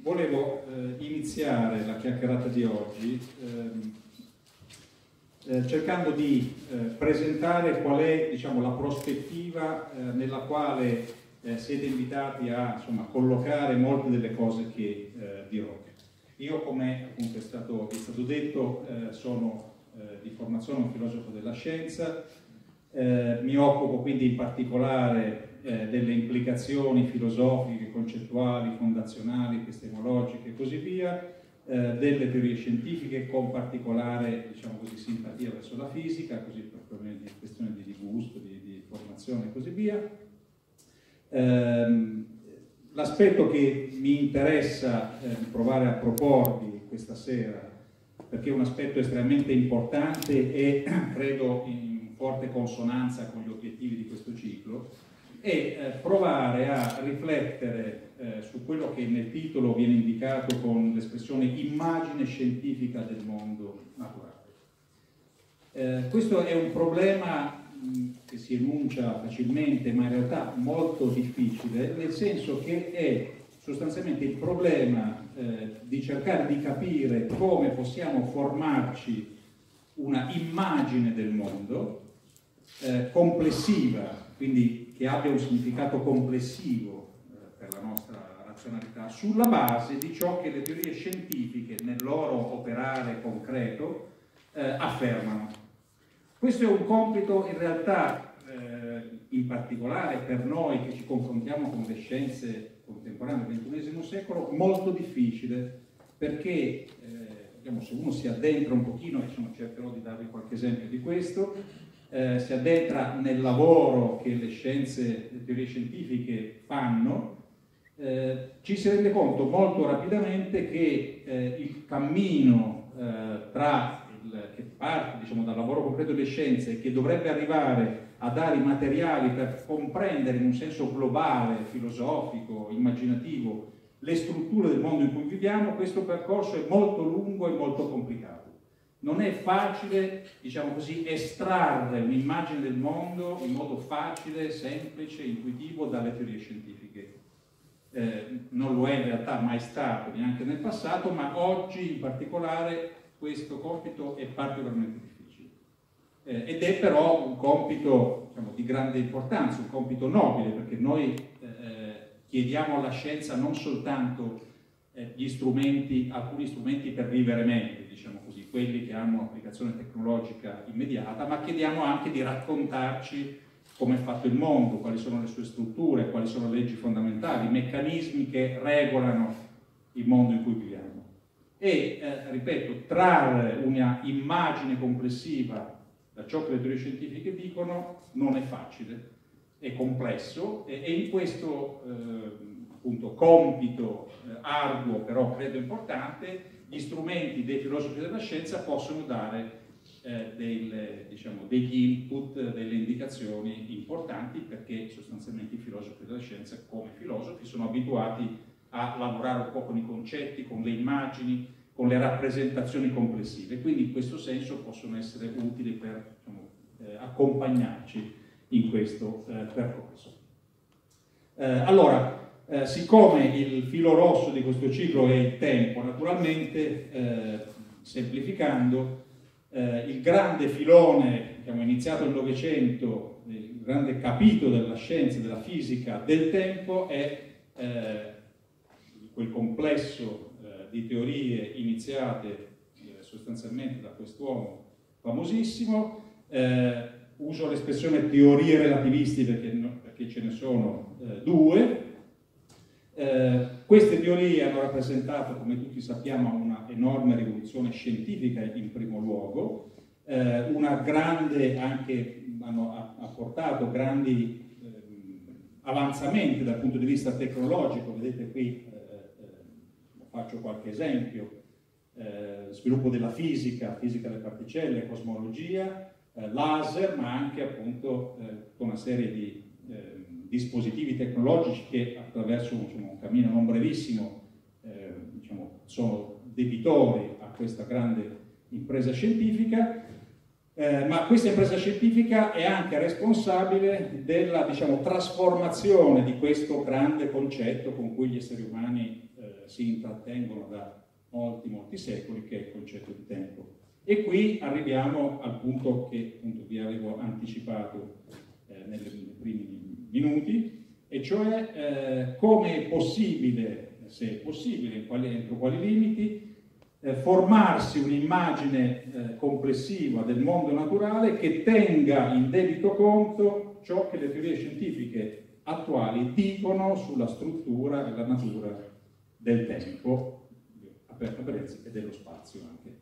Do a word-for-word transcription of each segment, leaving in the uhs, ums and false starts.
volevo eh, iniziare la chiacchierata di oggi ehm, eh, cercando di eh, presentare qual è, diciamo, la prospettiva eh, nella quale eh, siete invitati a, insomma, collocare molte delle cose che eh, dirò. Io, come appunto è stato, è stato detto, eh, sono eh, di formazione un filosofo della scienza, eh, mi occupo quindi in particolare eh, delle implicazioni filosofiche, concettuali, fondazionali, epistemologiche e così via, eh, delle teorie scientifiche, con particolare, diciamo così, simpatia verso la fisica, così per questioni di gusto, di, di formazione e così via. Ehm, L'aspetto che mi interessa eh, provare a proporvi questa sera, perché è un aspetto estremamente importante e credo in forte consonanza con gli obiettivi di questo ciclo, è eh, provare a riflettere eh, su quello che nel titolo viene indicato con l'espressione immagine scientifica del mondo naturale. Eh, questo è un problema che si enuncia facilmente, ma in realtà molto difficile, nel senso che è sostanzialmente il problema eh, di cercare di capire come possiamo formarci una immagine del mondo eh, complessiva, quindi che abbia un significato complessivo eh, per la nostra razionalità, sulla base di ciò che le teorie scientifiche nel loro operare concreto eh, affermano. Questo è un compito in realtà, eh, in particolare per noi che ci confrontiamo con le scienze contemporanee del ventunesimo secolo, molto difficile, perché eh, diciamo, se uno si addentra un pochino, e insomma, cercherò di darvi qualche esempio di questo, eh, si addentra nel lavoro che le scienze, le teorie scientifiche fanno, eh, ci si rende conto molto rapidamente che eh, il cammino eh, tra che parte, diciamo, dal lavoro concreto delle scienze e che dovrebbe arrivare a dare i materiali per comprendere in un senso globale, filosofico, immaginativo, le strutture del mondo in cui viviamo, questo percorso è molto lungo e molto complicato. Non è facile, diciamo così, estrarre un'immagine del mondo in modo facile, semplice, intuitivo dalle teorie scientifiche. Eh, non lo è in realtà mai stato, neanche nel passato, ma oggi in particolare questo compito è particolarmente difficile eh, ed è però un compito, diciamo, di grande importanza, un compito nobile, perché noi eh, chiediamo alla scienza non soltanto eh, gli strumenti, alcuni strumenti per vivere meglio, diciamo così, quelli che hanno applicazione tecnologica immediata, ma chiediamo anche di raccontarci come è fatto il mondo, quali sono le sue strutture, quali sono le leggi fondamentali, i meccanismi che regolano il mondo in cui viviamo. E, eh, ripeto, trarre una immagine complessiva da ciò che le teorie scientifiche dicono non è facile, è complesso e, e in questo eh, appunto compito eh, arduo, però credo importante, gli strumenti dei filosofi della scienza possono dare eh, del, diciamo, degli input, delle indicazioni importanti, perché sostanzialmente i filosofi della scienza, come filosofi, sono abituati a lavorare un po' con i concetti, con le immagini, con le rappresentazioni complessive, quindi in questo senso possono essere utili per, diciamo, eh, accompagnarci in questo eh, percorso. Eh, allora, eh, siccome il filo rosso di questo ciclo è il tempo, naturalmente, eh, semplificando, eh, il grande filone, diciamo, iniziato nel Novecento, il grande capitolo della scienza, della fisica del tempo è eh, quel complesso eh, di teorie iniziate eh, sostanzialmente da quest'uomo famosissimo. Eh, uso l'espressione teorie relativisti perché, no, perché ce ne sono eh, due. Eh, queste teorie hanno rappresentato, come tutti sappiamo, una enorme rivoluzione scientifica in primo luogo, eh, una grande, anche hanno apportato grandi avanzamenti dal punto di vista tecnologico. Vedete qui, eh, eh, faccio qualche esempio, eh, sviluppo della fisica, fisica delle particelle, cosmologia, eh, laser, ma anche appunto eh, tutta una serie di eh, dispositivi tecnologici che attraverso, insomma, un cammino non brevissimo eh, diciamo, sono debitori a questa grande impresa scientifica. Eh, ma questa impresa scientifica è anche responsabile della, diciamo, trasformazione di questo grande concetto con cui gli esseri umani eh, eh, si intrattengono da molti, molti secoli, che è il concetto di tempo. E qui arriviamo al punto che appunto vi avevo anticipato eh, nei primi minuti, e cioè eh, come è possibile, se è possibile, in quali, entro quali limiti, eh, formarsi un'immagine eh, complessiva del mondo naturale che tenga in debito conto ciò che le teorie scientifiche attuali dicono sulla struttura e la natura del tempo, aperto Brezzi, e dello spazio anche.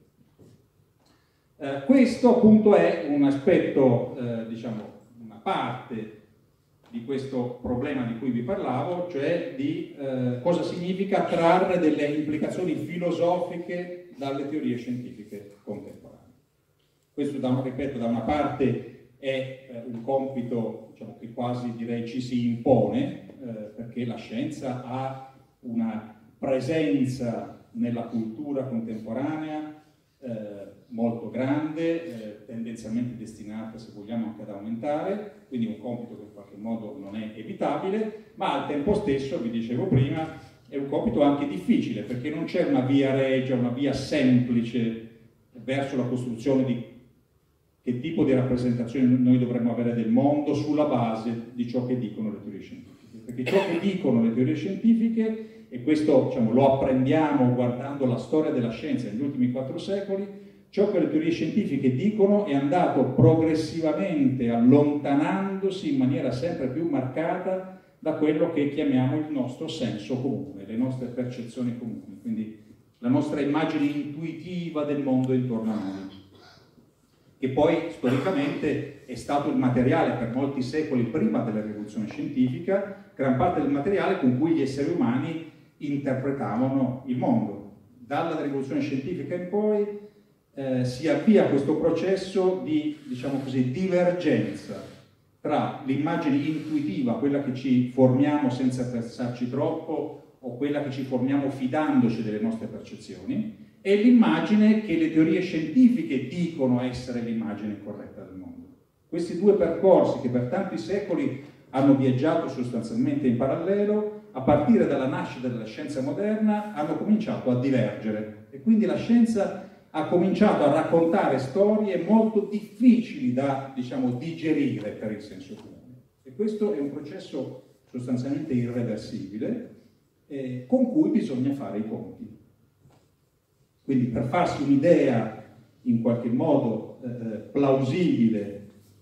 Eh, questo appunto è un aspetto, eh, diciamo, una parte di questo problema di cui vi parlavo, cioè di eh, cosa significa trarre delle implicazioni filosofiche dalle teorie scientifiche contemporanee. Questo, da un, ripeto, da una parte è eh, un compito, diciamo, che quasi direi ci si impone, eh, perché la scienza ha una presenza nella cultura contemporanea eh, molto grande, eh, tendenzialmente destinata, se vogliamo, anche ad aumentare, quindi un compito che in qualche modo non è evitabile, ma al tempo stesso, vi dicevo prima, è un compito anche difficile, perché non c'è una via regia, una via semplice verso la costruzione di che tipo di rappresentazione noi dovremmo avere del mondo sulla base di ciò che dicono le teorie scientifiche. Perché ciò che dicono le teorie scientifiche, e questo, diciamo, lo apprendiamo guardando la storia della scienza negli ultimi quattro secoli, ciò che le teorie scientifiche dicono è andato progressivamente allontanandosi in maniera sempre più marcata da quello che chiamiamo il nostro senso comune, le nostre percezioni comuni, quindi la nostra immagine intuitiva del mondo intorno a noi, che poi storicamente è stato il materiale per molti secoli prima della rivoluzione scientifica, gran parte del materiale con cui gli esseri umani interpretavano il mondo. Dalla rivoluzione scientifica in poi eh, si avvia questo processo di, diciamo così, divergenza tra l'immagine intuitiva, quella che ci formiamo senza pensarci troppo, o quella che ci formiamo fidandoci delle nostre percezioni, e l'immagine che le teorie scientifiche dicono essere l'immagine corretta del mondo. Questi due percorsi, che per tanti secoli hanno viaggiato sostanzialmente in parallelo, a partire dalla nascita della scienza moderna, hanno cominciato a divergere, e quindi la scienza ha cominciato a raccontare storie molto difficili da, diciamo, digerire per il senso comune. E questo è un processo sostanzialmente irreversibile, eh, con cui bisogna fare i conti. Quindi, per farsi un'idea in qualche modo eh, plausibile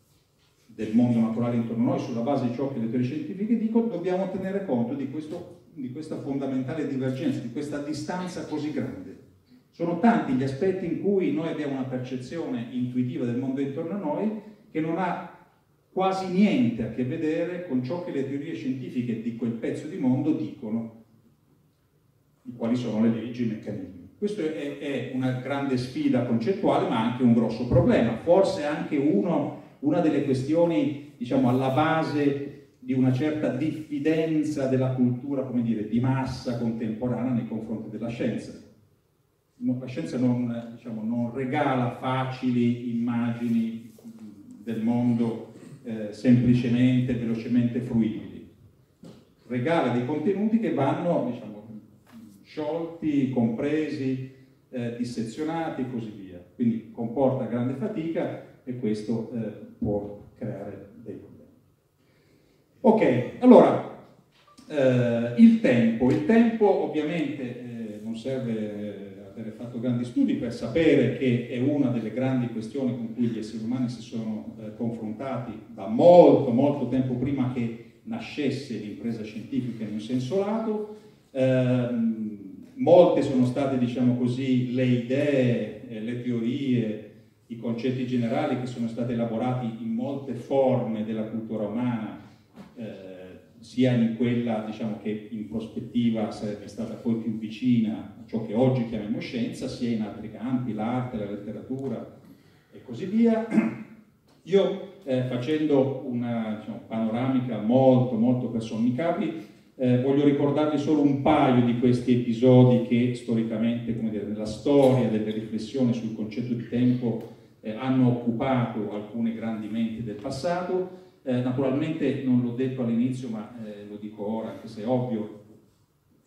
del mondo naturale intorno a noi, sulla base di ciò che le teorie scientifiche dicono, dobbiamo tenere conto di, questo, di questa fondamentale divergenza, di questa distanza così grande. Sono tanti gli aspetti in cui noi abbiamo una percezione intuitiva del mondo intorno a noi che non ha quasi niente a che vedere con ciò che le teorie scientifiche di quel pezzo di mondo dicono, di quali sono le leggi e i meccanismi. Questo è, è una grande sfida concettuale, ma anche un grosso problema, forse anche uno, una delle questioni, diciamo, alla base di una certa diffidenza della cultura, come dire, di massa contemporanea nei confronti della scienza. La scienza non, diciamo, non regala facili immagini del mondo eh, semplicemente, velocemente fruibili. Regala dei contenuti che vanno, diciamo, sciolti, compresi, eh, dissezionati e così via. Quindi comporta grande fatica e questo eh, può creare dei problemi. Ok, allora, eh, il tempo. Il tempo ovviamente eh, non serve avere fatto grandi studi per sapere che è una delle grandi questioni con cui gli esseri umani si sono eh, confrontati da molto, molto tempo prima che nascesse l'impresa scientifica in un senso lato. Eh, molte sono state, diciamo così, le idee, eh, le teorie, i concetti generali che sono stati elaborati in molte forme della cultura umana, eh, sia in quella, diciamo, che in prospettiva sarebbe stata poi più vicina a ciò che oggi chiamiamo scienza, sia in altri campi, l'arte, la letteratura e così via. Io, eh, facendo una, diciamo, panoramica molto, molto per sommi capi, eh, voglio ricordarvi solo un paio di questi episodi che storicamente, come dire, nella storia delle riflessioni sul concetto di tempo eh, hanno occupato alcune grandi menti del passato. Eh, naturalmente non l'ho detto all'inizio, ma eh, lo dico ora, anche se è ovvio,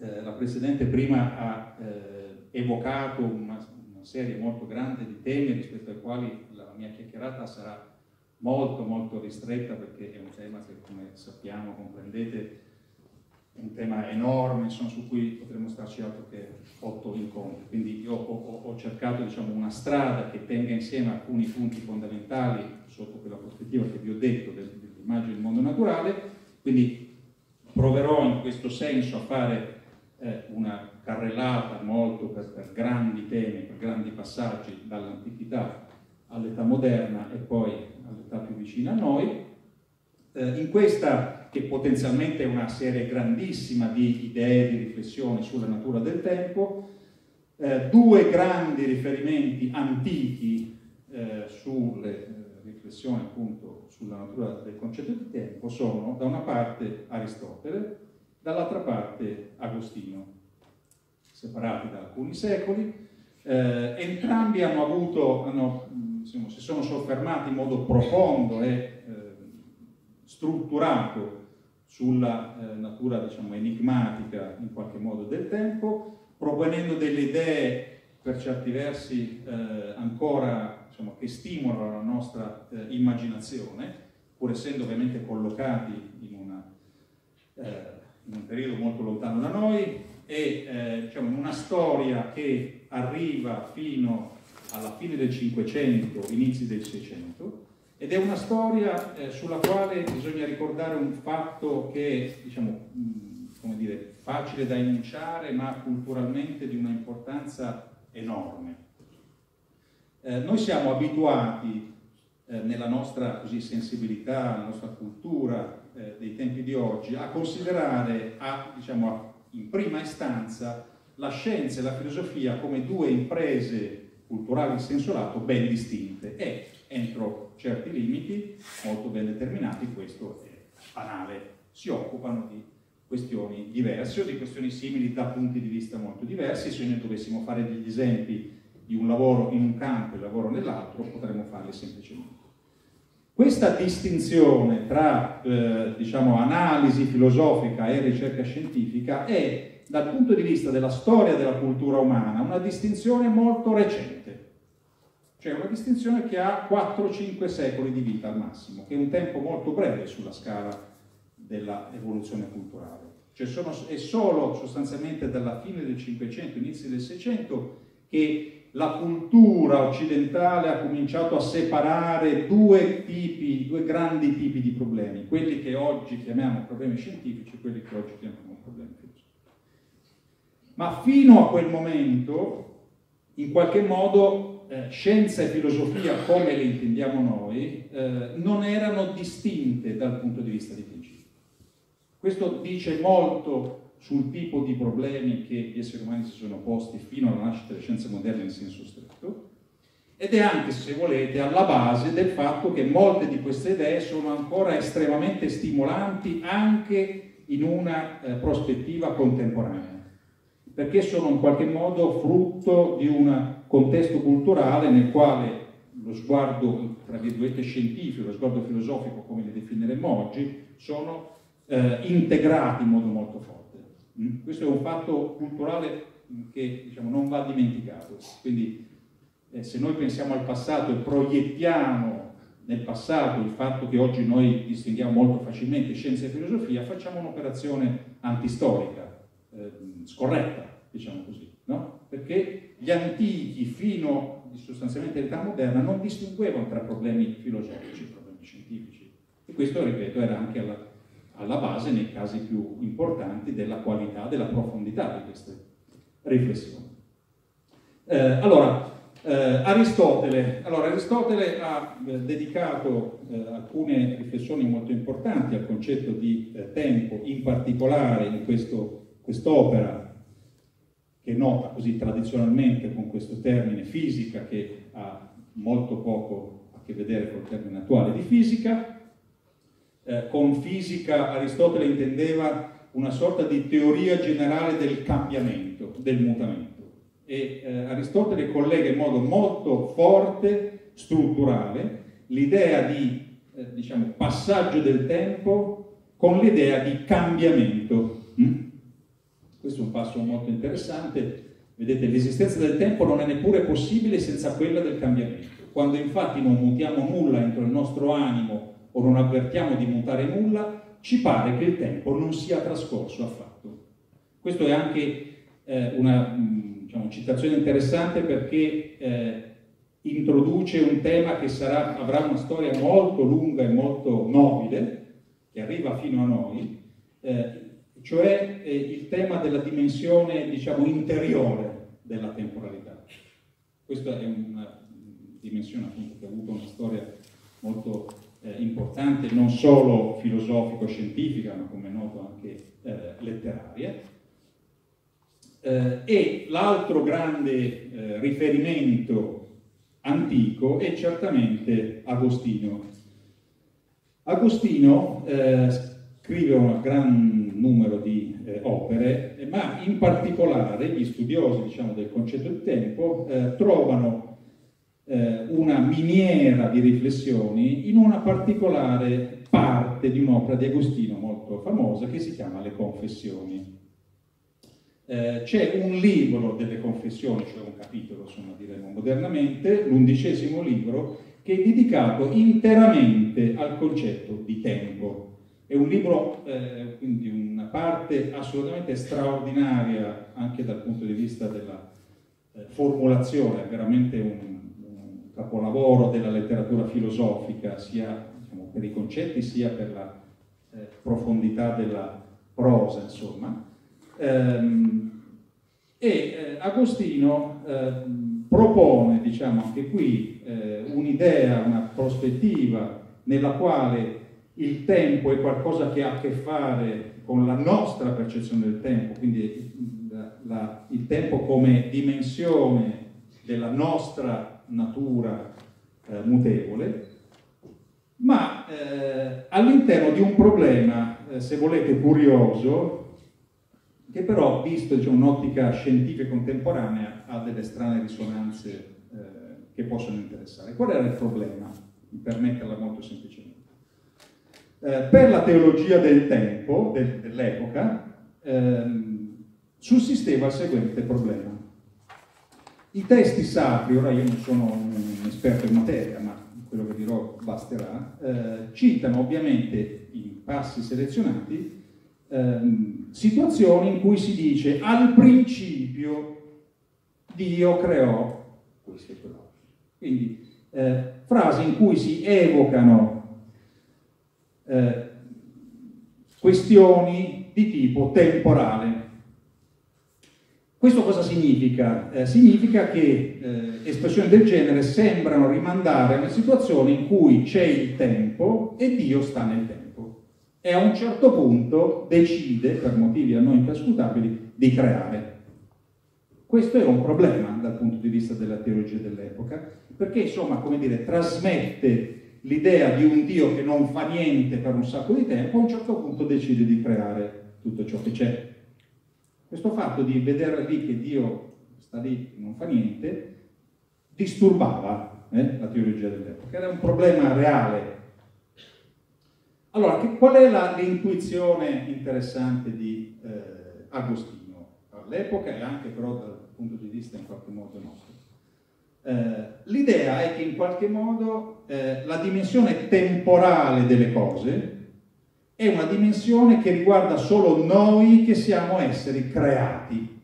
eh, la Presidente prima ha eh, evocato una, una serie molto grande di temi rispetto ai quali la mia chiacchierata sarà molto molto ristretta, perché è un tema che, come sappiamo, comprendete, è un tema enorme, insomma, su cui potremmo starci altro che otto incontri. Quindi io ho, ho, ho cercato, diciamo, una strada che tenga insieme alcuni punti fondamentali sotto quella prospettiva che vi ho detto dell'immagine del mondo naturale. Quindi proverò in questo senso a fare eh, una carrellata molto per, per grandi temi, per grandi passaggi dall'antichità all'età moderna e poi all'età più vicina a noi. Eh, in questa, che potenzialmente è una serie grandissima di idee, di riflessioni sulla natura del tempo, eh, due grandi riferimenti antichi eh, sulle eh, riflessioni appunto sulla natura del concetto di tempo sono da una parte Aristotele, dall'altra parte Agostino, separati da alcuni secoli. Eh, entrambi hanno avuto, hanno, insomma, si sono soffermati in modo profondo e eh, strutturato sulla eh, natura, diciamo, enigmatica in qualche modo del tempo, proponendo delle idee per certi versi eh, ancora, diciamo, che stimolano la nostra eh, immaginazione, pur essendo ovviamente collocati in, una, eh, in un periodo molto lontano da noi e eh, diciamo, in una storia che arriva fino alla fine del Cinquecento, inizi del Seicento, ed è una storia eh, sulla quale bisogna ricordare un fatto che è, diciamo, mh, come dire, facile da enunciare, ma culturalmente di una importanza enorme. Eh, noi siamo abituati eh, nella nostra così, sensibilità, nella nostra cultura eh, dei tempi di oggi, a considerare, a, diciamo, a, in prima istanza, la scienza e la filosofia come due imprese culturali in senso lato ben distinte e entro certi limiti molto ben determinati, questo è banale, si occupano di questioni diverse o di questioni simili da punti di vista molto diversi. Se noi dovessimo fare degli esempi di un lavoro in un campo e un lavoro nell'altro, potremmo farli semplicemente. Questa distinzione tra eh, diciamo, analisi filosofica e ricerca scientifica è, dal punto di vista della storia della cultura umana, una distinzione molto recente. Cioè una distinzione che ha quattro cinque secoli di vita al massimo, che è un tempo molto breve sulla scala dell'evoluzione culturale. Cioè sono, è solo sostanzialmente dalla fine del Cinquecento, inizio del Seicento, che la cultura occidentale ha cominciato a separare due tipi, due grandi tipi di problemi, quelli che oggi chiamiamo problemi scientifici e quelli che oggi chiamiamo problemi filosofici. Ma fino a quel momento, in qualche modo, Eh, scienza e filosofia, come le intendiamo noi, eh, non erano distinte dal punto di vista dei principi. Questo dice molto sul tipo di problemi che gli esseri umani si sono posti fino alla nascita delle scienze moderne in senso stretto, ed è anche, se volete, alla base del fatto che molte di queste idee sono ancora estremamente stimolanti anche in una eh, prospettiva contemporanea, perché sono in qualche modo frutto di un contesto culturale nel quale lo sguardo, tra virgolette, scientifico, lo sguardo filosofico, come li definiremmo oggi, sono eh, integrati in modo molto forte. Mm? Questo è un fatto culturale che, diciamo, non va dimenticato. Quindi eh, se noi pensiamo al passato e proiettiamo nel passato il fatto che oggi noi distinguiamo molto facilmente scienza e filosofia, facciamo un'operazione antistorica, eh, scorretta, diciamo così, no? Perché gli antichi, fino sostanzialmente all'età moderna, non distinguevano tra problemi filosofici e problemi scientifici. E questo, ripeto, era anche alla, alla base, nei casi più importanti, della qualità, della profondità di queste riflessioni. Eh, allora, eh, Aristotele. Allora, Aristotele ha eh, dedicato eh, alcune riflessioni molto importanti al concetto di eh, tempo, in particolare in questo, quest'opera che è nota così tradizionalmente con questo termine fisica, che ha molto poco a che vedere col termine attuale di fisica. Eh, con fisica Aristotele intendeva una sorta di teoria generale del cambiamento, del mutamento. E eh, Aristotele collega in modo molto forte, strutturale, l'idea di eh, diciamo, passaggio del tempo con l'idea di cambiamento. Mm? Questo è un passo molto interessante. Vedete, l'esistenza del tempo non è neppure possibile senza quella del cambiamento. Quando infatti non mutiamo nulla entro il nostro animo o non avvertiamo di mutare nulla, ci pare che il tempo non sia trascorso affatto. Questo è anche eh, una diciamo, citazione interessante perché eh, introduce un tema che sarà, avrà una storia molto lunga e molto nobile, che arriva fino a noi, eh, cioè eh, il tema della dimensione, diciamo, interiore della temporalità. Questa è una dimensione appunto che ha avuto una storia molto eh, importante, non solo filosofico-scientifica, ma come è noto anche eh, letteraria. Eh, e l'altro grande eh, riferimento antico è certamente Agostino. Agostino eh, scrive un gran numero di eh, opere, ma in particolare gli studiosi, diciamo, del concetto di tempo eh, trovano eh, una miniera di riflessioni in una particolare parte di un'opera di Agostino molto famosa che si chiama Le Confessioni. Eh, c'è un libro delle Confessioni, cioè un capitolo, insomma, diremmo modernamente, l'undicesimo libro, che è dedicato interamente al concetto di tempo. È un libro, eh, quindi una parte assolutamente straordinaria anche dal punto di vista della eh, formulazione, è veramente un, un capolavoro della letteratura filosofica, sia diciamo, per i concetti sia per la eh, profondità della prosa, insomma. Ehm, e eh, Agostino eh, propone, diciamo anche qui, eh, un'idea, una prospettiva nella quale il tempo è qualcosa che ha a che fare con la nostra percezione del tempo, quindi la, la, il tempo come dimensione della nostra natura eh, mutevole, ma eh, all'interno di un problema, eh, se volete, curioso, che però, visto diciamo, un'ottica scientifica contemporanea, ha delle strane risonanze eh, che possono interessare. Qual era il problema? Per metterla molto semplicemente. Eh, per la teologia del tempo, del, dell'epoca, ehm, sussisteva il seguente problema. I testi sacri, ora io non sono un, un esperto in materia, ma quello che dirò basterà, eh, citano ovviamente in passi selezionati ehm, situazioni in cui si dice al principio Dio creò questo e quell'altro. Quindi eh, frasi in cui si evocano Eh, questioni di tipo temporale. Questo cosa significa? Eh, significa che eh, espressioni del genere sembrano rimandare a una situazione in cui c'è il tempo e Dio sta nel tempo e a un certo punto decide, per motivi a noi imperscrutabili, di creare. Questo è un problema dal punto di vista della teologia dell'epoca, perché insomma, come dire, trasmette l'idea di un Dio che non fa niente per un sacco di tempo, a un certo punto decide di creare tutto ciò che c'è. Questo fatto di vedere lì che Dio sta lì e non fa niente, disturbava eh, la teologia dell'epoca, era un problema reale. Allora, che, qual è la, l'intuizione interessante di eh, Agostino all'epoca e anche però dal punto di vista in qualche modo nostro? Eh, l'idea è che in qualche modo eh, la dimensione temporale delle cose è una dimensione che riguarda solo noi che siamo esseri creati.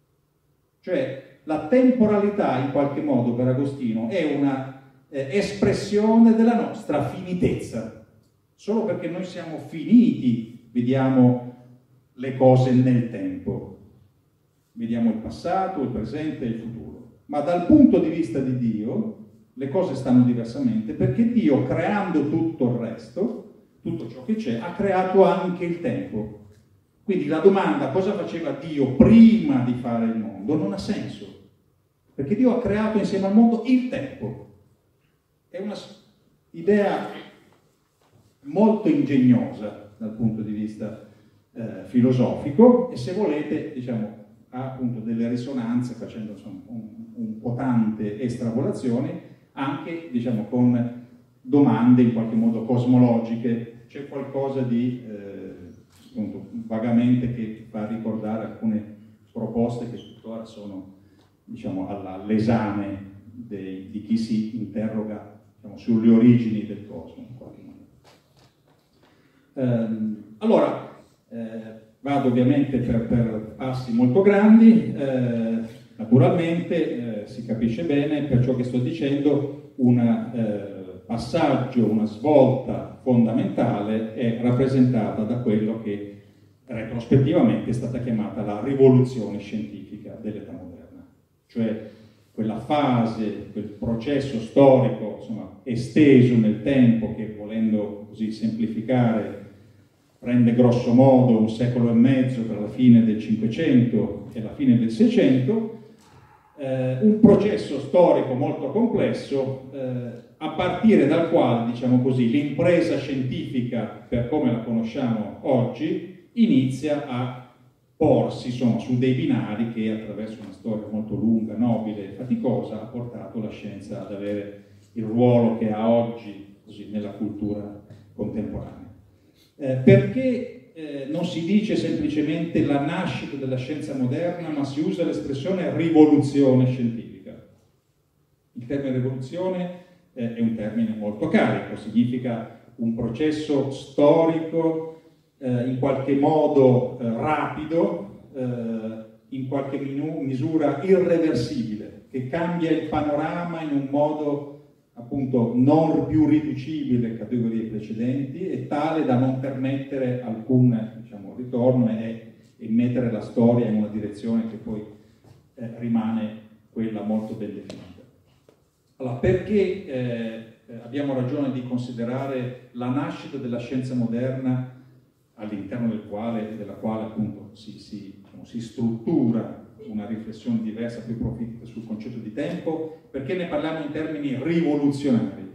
Cioè la temporalità in qualche modo per Agostino è una eh, espressione della nostra finitezza. Solo perché noi siamo finiti vediamo le cose nel tempo. Vediamo il passato, il presente e il futuro. Ma dal punto di vista di Dio le cose stanno diversamente, perché Dio, creando tutto il resto, tutto ciò che c'è, ha creato anche il tempo. Quindi la domanda cosa faceva Dio prima di fare il mondo non ha senso, perché Dio ha creato insieme al mondo il tempo. È una idea molto ingegnosa dal punto di vista eh, filosofico e, se volete, diciamo, ha appunto delle risonanze, facendo insomma, un, un po' tante estrapolazioni, anche diciamo, con domande in qualche modo cosmologiche. C'è qualcosa di eh, appunto, vagamente, che fa ricordare alcune proposte che tuttora sono, diciamo, all'esame di chi si interroga, diciamo, sulle origini del cosmo in qualche modo. Ehm, allora, eh, vado ovviamente per, per passi molto grandi, eh, naturalmente eh, si capisce bene per ciò che sto dicendo, un eh, passaggio, una svolta fondamentale è rappresentata da quello che retrospettivamente è stata chiamata la rivoluzione scientifica dell'età moderna, cioè quella fase, quel processo storico, insomma, esteso nel tempo che, volendo così semplificare, prende grosso modo un secolo e mezzo tra la fine del Cinquecento e la fine del Seicento, eh, un processo storico molto complesso, eh, a partire dal quale, diciamo così, l'impresa scientifica, per come la conosciamo oggi, inizia a porsi, insomma, su dei binari che, attraverso una storia molto lunga, nobile e faticosa, ha portato la scienza ad avere il ruolo che ha oggi, così, nella cultura contemporanea. Eh, perché eh, non si dice semplicemente la nascita della scienza moderna, ma si usa l'espressione rivoluzione scientifica? Il termine rivoluzione eh, è un termine molto carico, significa un processo storico eh, in qualche modo eh, rapido, eh, in qualche misura irreversibile, che cambia il panorama in un modo appunto non più riducibile alle categorie precedenti e tale da non permettere alcun, diciamo, ritorno e, e mettere la storia in una direzione che poi eh, rimane quella molto ben definita. Allora, perché eh, abbiamo ragione di considerare la nascita della scienza moderna, all'interno del quale, della quale appunto si, si, diciamo, si struttura una riflessione diversa, più proficua sul concetto di tempo? Perché ne parliamo in termini rivoluzionari?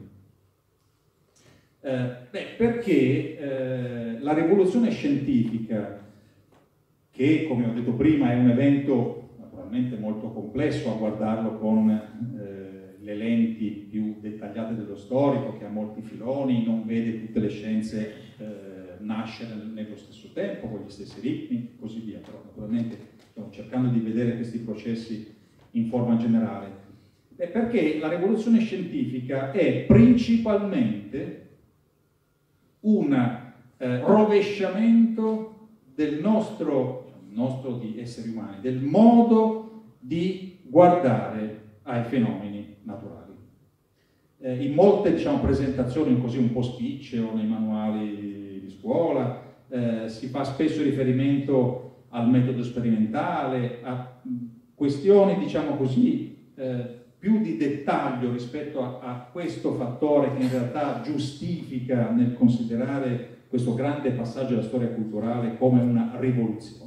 Eh, beh, perché eh, la rivoluzione scientifica, che come ho detto prima è un evento naturalmente molto complesso a guardarlo con eh, le lenti più dettagliate dello storico, che ha molti filoni, non vede tutte le scienze eh, nascere nello stesso tempo, con gli stessi ritmi e così via, però naturalmente stiamo cercando di vedere questi processi in forma generale. Beh, perché la rivoluzione scientifica è principalmente un eh, rovesciamento del nostro, nostro di esseri umani, del modo di guardare ai fenomeni naturali. Eh, in molte, diciamo, presentazioni così un po' spicce o nei manuali di scuola eh, si fa spesso riferimento al metodo sperimentale, a questioni, diciamo così, eh, più di dettaglio rispetto a, a questo fattore che in realtà giustifica nel considerare questo grande passaggio della storia culturale come una rivoluzione.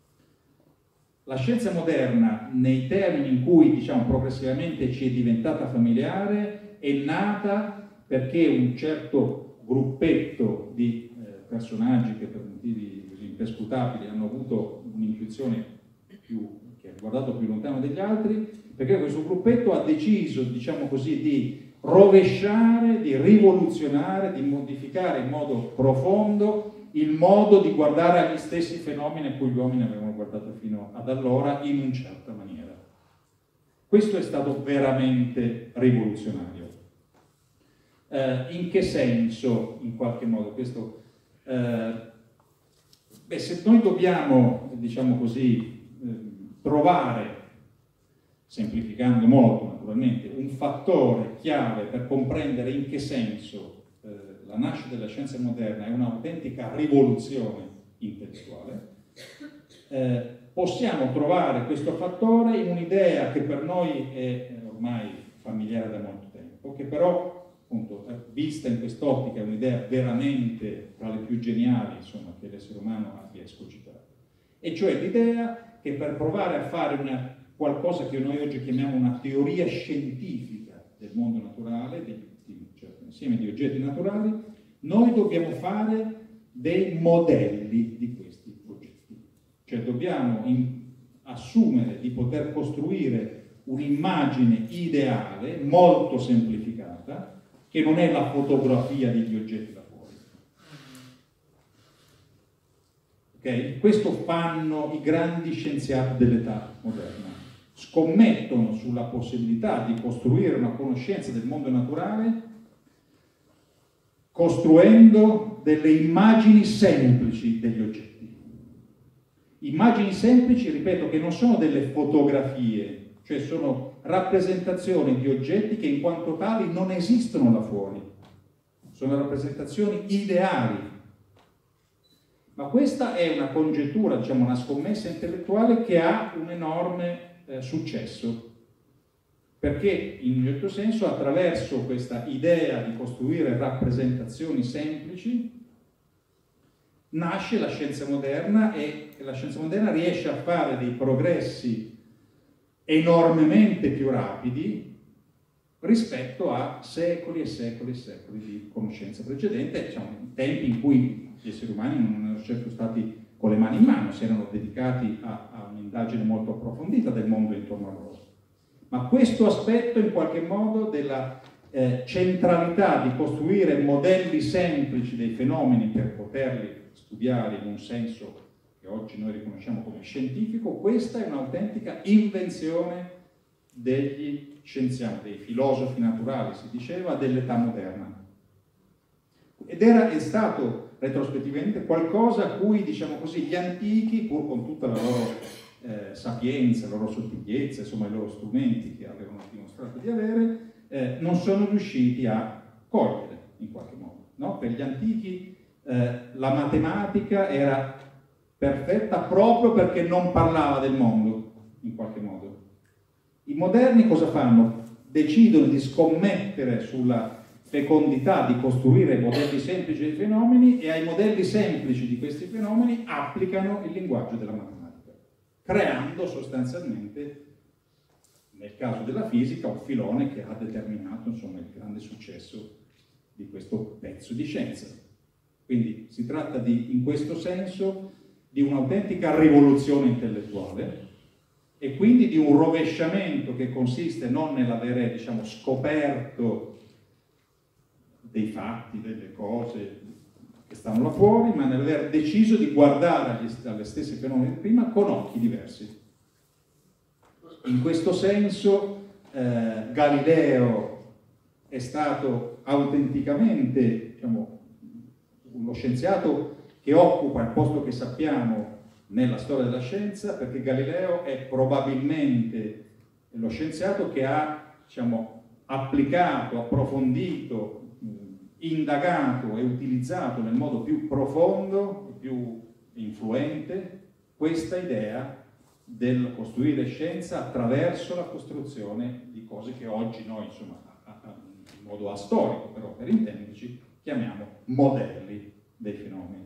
La scienza moderna, nei termini in cui, diciamo, progressivamente ci è diventata familiare, è nata perché un certo gruppetto di eh, personaggi che per motivi imperscrutabili hanno avuto un'intuizione più, che ha guardato più lontano degli altri, perché questo gruppetto ha deciso, diciamo così, di rovesciare, di rivoluzionare, di modificare in modo profondo il modo di guardare agli stessi fenomeni a cui gli uomini avevano guardato fino ad allora in una certa maniera. Questo è stato veramente rivoluzionario. Eh, in che senso, in qualche modo? Questo, eh, beh, se noi dobbiamo, diciamo così, eh, trovare, semplificando molto naturalmente, un fattore chiave per comprendere in che senso eh, la nascita della scienza moderna è un'autentica rivoluzione intellettuale, eh, possiamo trovare questo fattore in un'idea che per noi è ormai familiare da molto tempo, che però, appunto, vista in quest'ottica, è un'idea veramente tra le più geniali, insomma, che l'essere umano abbia escogitato. E cioè l'idea che per provare a fare una, qualcosa che noi oggi chiamiamo una teoria scientifica del mondo naturale, di, di, cioè un insieme di oggetti naturali, noi dobbiamo fare dei modelli di questi oggetti. Cioè dobbiamo in, assumere di poter costruire un'immagine ideale, molto semplificata, che non è la fotografia degli oggetti da fuori. Okay? Questo fanno i grandi scienziati dell'età moderna. Scommettono sulla possibilità di costruire una conoscenza del mondo naturale costruendo delle immagini semplici degli oggetti. Immagini semplici, ripeto, che non sono delle fotografie, cioè sono rappresentazioni di oggetti che in quanto tali non esistono là fuori. Sono rappresentazioni ideali. Ma questa è una congettura, diciamo una scommessa intellettuale che ha un enorme eh, successo, perché in un certo senso attraverso questa idea di costruire rappresentazioni semplici nasce la scienza moderna e la scienza moderna riesce a fare dei progressi enormemente più rapidi rispetto a secoli e secoli e secoli di conoscenza precedente, diciamo, in tempi in cui gli esseri umani non erano certo stati con le mani in mano, si erano dedicati a, a un'indagine molto approfondita del mondo intorno a loro. Ma questo aspetto in qualche modo della eh, centralità di costruire modelli semplici dei fenomeni per poterli studiare in un senso che oggi noi riconosciamo come scientifico, questa è un'autentica invenzione degli scienziati, dei filosofi naturali, si diceva, dell'età moderna. Ed era, è stato retrospettivamente qualcosa a cui, diciamo così, gli antichi, pur con tutta la loro eh, sapienza, la loro sottigliezza, insomma i loro strumenti che avevano dimostrato di avere, eh, non sono riusciti a cogliere in qualche modo. No? Per gli antichi eh, la matematica era perfetta proprio perché non parlava del mondo, in qualche modo. I moderni cosa fanno? Decidono di scommettere sulla fecondità di costruire modelli semplici dei fenomeni e ai modelli semplici di questi fenomeni applicano il linguaggio della matematica, creando sostanzialmente, nel caso della fisica, un filone che ha determinato insomma, il grande successo di questo pezzo di scienza. Quindi si tratta di, in questo senso, di un'autentica rivoluzione intellettuale e quindi di un rovesciamento che consiste non nell'avere, diciamo, scoperto dei fatti, delle cose che stanno là fuori, ma nell'aver deciso di guardare agli, alle stesse fenomeni di prima con occhi diversi. In questo senso eh, Galileo è stato autenticamente, diciamo, uno scienziato che occupa il posto che sappiamo nella storia della scienza, perché Galileo è probabilmente lo scienziato che ha, diciamo, applicato, approfondito, indagato e utilizzato nel modo più profondo e più influente questa idea del costruire scienza attraverso la costruzione di cose che oggi noi, insomma, in modo astorico, però per intenderci, chiamiamo modelli dei fenomeni.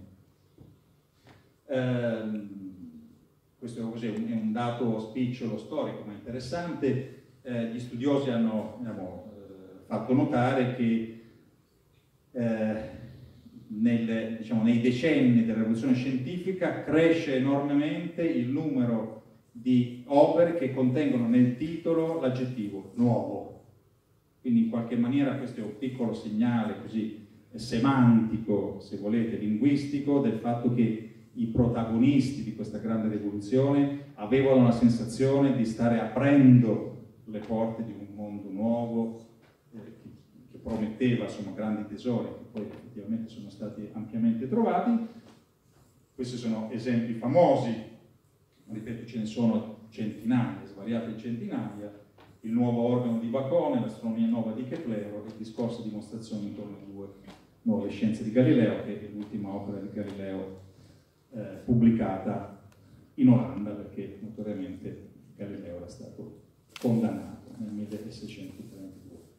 Eh, questo è, così, è un dato spicciolo storico ma interessante. Eh, gli studiosi hanno, hanno eh, fatto notare che Eh, nel, diciamo, nei decenni della rivoluzione scientifica cresce enormemente il numero di opere che contengono nel titolo l'aggettivo nuovo. Quindi in qualche maniera questo è un piccolo segnale così semantico, se volete, linguistico, del fatto che i protagonisti di questa grande rivoluzione avevano la sensazione di stare aprendo le porte di un mondo nuovo eh, che prometteva, insomma, grandi tesori che poi effettivamente sono stati ampiamente trovati. Questi sono esempi famosi, ripeto, ce ne sono centinaia, svariate centinaia: il nuovo organo di Bacone, l'astronomia nuova di Keplero, e discorsi e dimostrazioni intorno alle due nuove scienze di Galileo, che è l'ultima opera di Galileo eh, pubblicata in Olanda, perché notoriamente Galileo era stato condannato nel milleseicentotrentanove.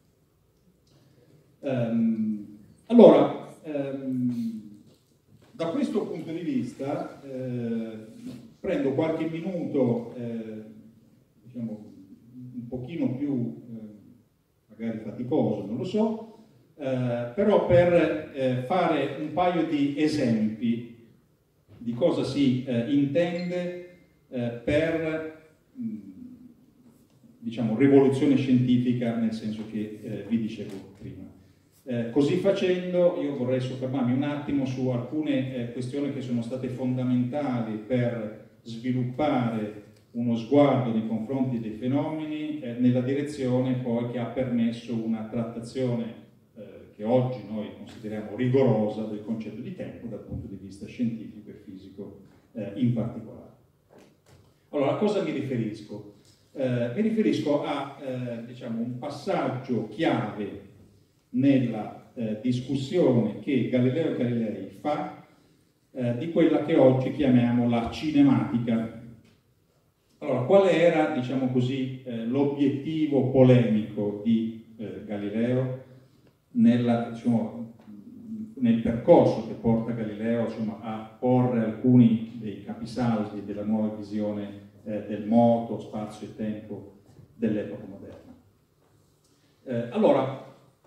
Um, allora, um, da questo punto di vista eh, prendo qualche minuto, eh, diciamo, un pochino più eh, magari faticoso, non lo so, eh, però per eh, fare un paio di esempi di cosa si eh, intende eh, per mh, diciamo rivoluzione scientifica nel senso che eh, vi dicevo prima. Eh, così facendo io vorrei soffermarmi un attimo su alcune eh, questioni che sono state fondamentali per sviluppare uno sguardo nei confronti dei fenomeni eh, nella direzione poi che ha permesso una trattazione eh, che oggi noi consideriamo rigorosa del concetto di tempo dal punto di vista scientifico e fisico eh, in particolare. Allora, a cosa mi riferisco? Eh, mi riferisco a eh, diciamo, un passaggio chiave nella eh, discussione che Galileo Galilei fa eh, di quella che oggi chiamiamo la cinematica. Allora, qual era, diciamo così, eh, l'obiettivo polemico di eh, Galileo nella, diciamo, nel percorso che porta Galileo insomma, a porre alcuni dei capisaldi della nuova visione eh, del moto, spazio e tempo dell'epoca moderna? Eh, allora,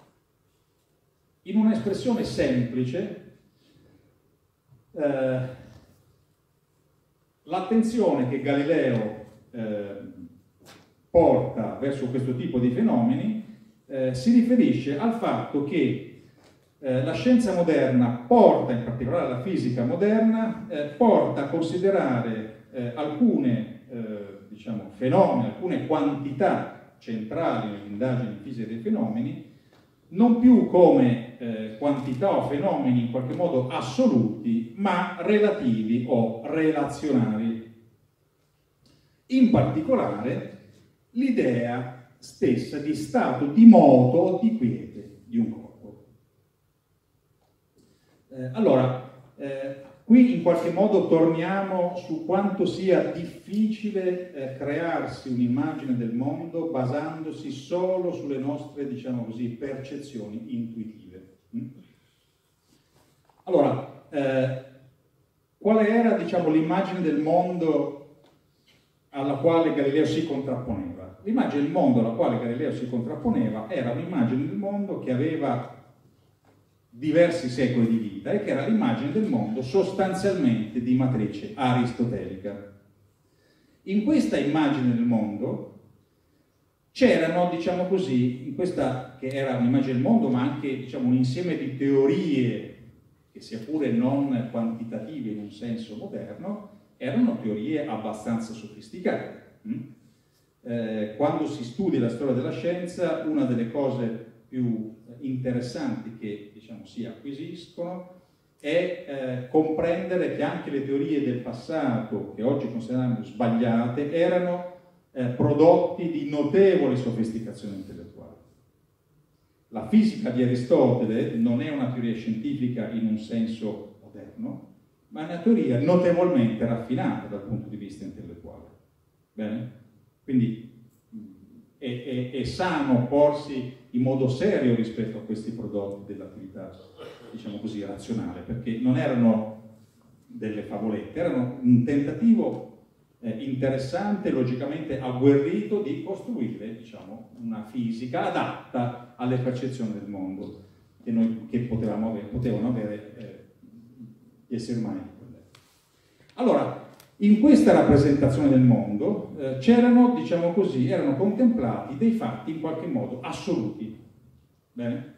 in un'espressione semplice, eh, l'attenzione che Galileo eh, porta verso questo tipo di fenomeni eh, si riferisce al fatto che eh, la scienza moderna porta, in particolare la fisica moderna, eh, porta a considerare eh, alcune eh, diciamo, fenomeni, alcune quantità centrali nell'indagine fisica dei fenomeni, non più come eh, quantità o fenomeni in qualche modo assoluti, ma relativi o relazionali. In particolare, l'idea stessa di stato di moto o di quiete di un corpo. Eh, allora, eh, qui in qualche modo torniamo su quanto sia difficile eh, crearsi un'immagine del mondo basandosi solo sulle nostre, diciamo così, percezioni intuitive. Mm? Allora, eh, qual era, diciamo, l'immagine del mondo alla quale Galileo si contrapponeva? L'immagine del mondo alla quale Galileo si contrapponeva era un'immagine del mondo che aveva diversi secoli di vita e che era l'immagine del mondo sostanzialmente di matrice aristotelica. In questa immagine del mondo c'erano, diciamo così, in questa che era un'immagine del mondo, ma anche diciamo, un insieme di teorie che sia pure non quantitative in un senso moderno, erano teorie abbastanza sofisticate. Eh, quando si studia la storia della scienza, una delle cose più interessanti che diciamo, si acquisiscono è eh, comprendere che anche le teorie del passato, che oggi consideriamo sbagliate, erano eh, prodotti di notevole sofisticazione intellettuale. La fisica di Aristotele non è una teoria scientifica in un senso moderno, ma è una teoria notevolmente raffinata dal punto di vista intellettuale. Bene? Quindi è, è, è sano porsi in modo serio rispetto a questi prodotti dell'attività, diciamo così, razionale, perché non erano delle favolette, erano un tentativo eh, interessante, logicamente agguerrito di costruire, diciamo, una fisica adatta alle percezioni del mondo che noi che potevamo avere, potevano avere eh, gli esseri umani. Allora, in questa rappresentazione del mondo eh, c'erano, diciamo così, erano contemplati dei fatti in qualche modo assoluti, bene?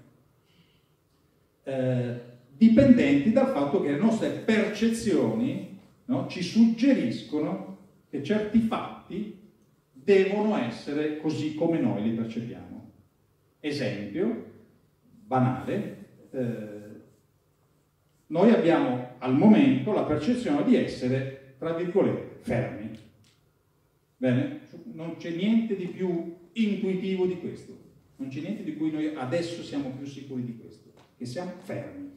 Eh, dipendenti dal fatto che le nostre percezioni, no, ci suggeriscono che certi fatti devono essere così come noi li percepiamo. Esempio banale, eh, noi abbiamo al momento la percezione di essere, tra virgolette, fermi. Bene? Non c'è niente di più intuitivo di questo, non c'è niente di cui noi adesso siamo più sicuri di questo, che siamo fermi.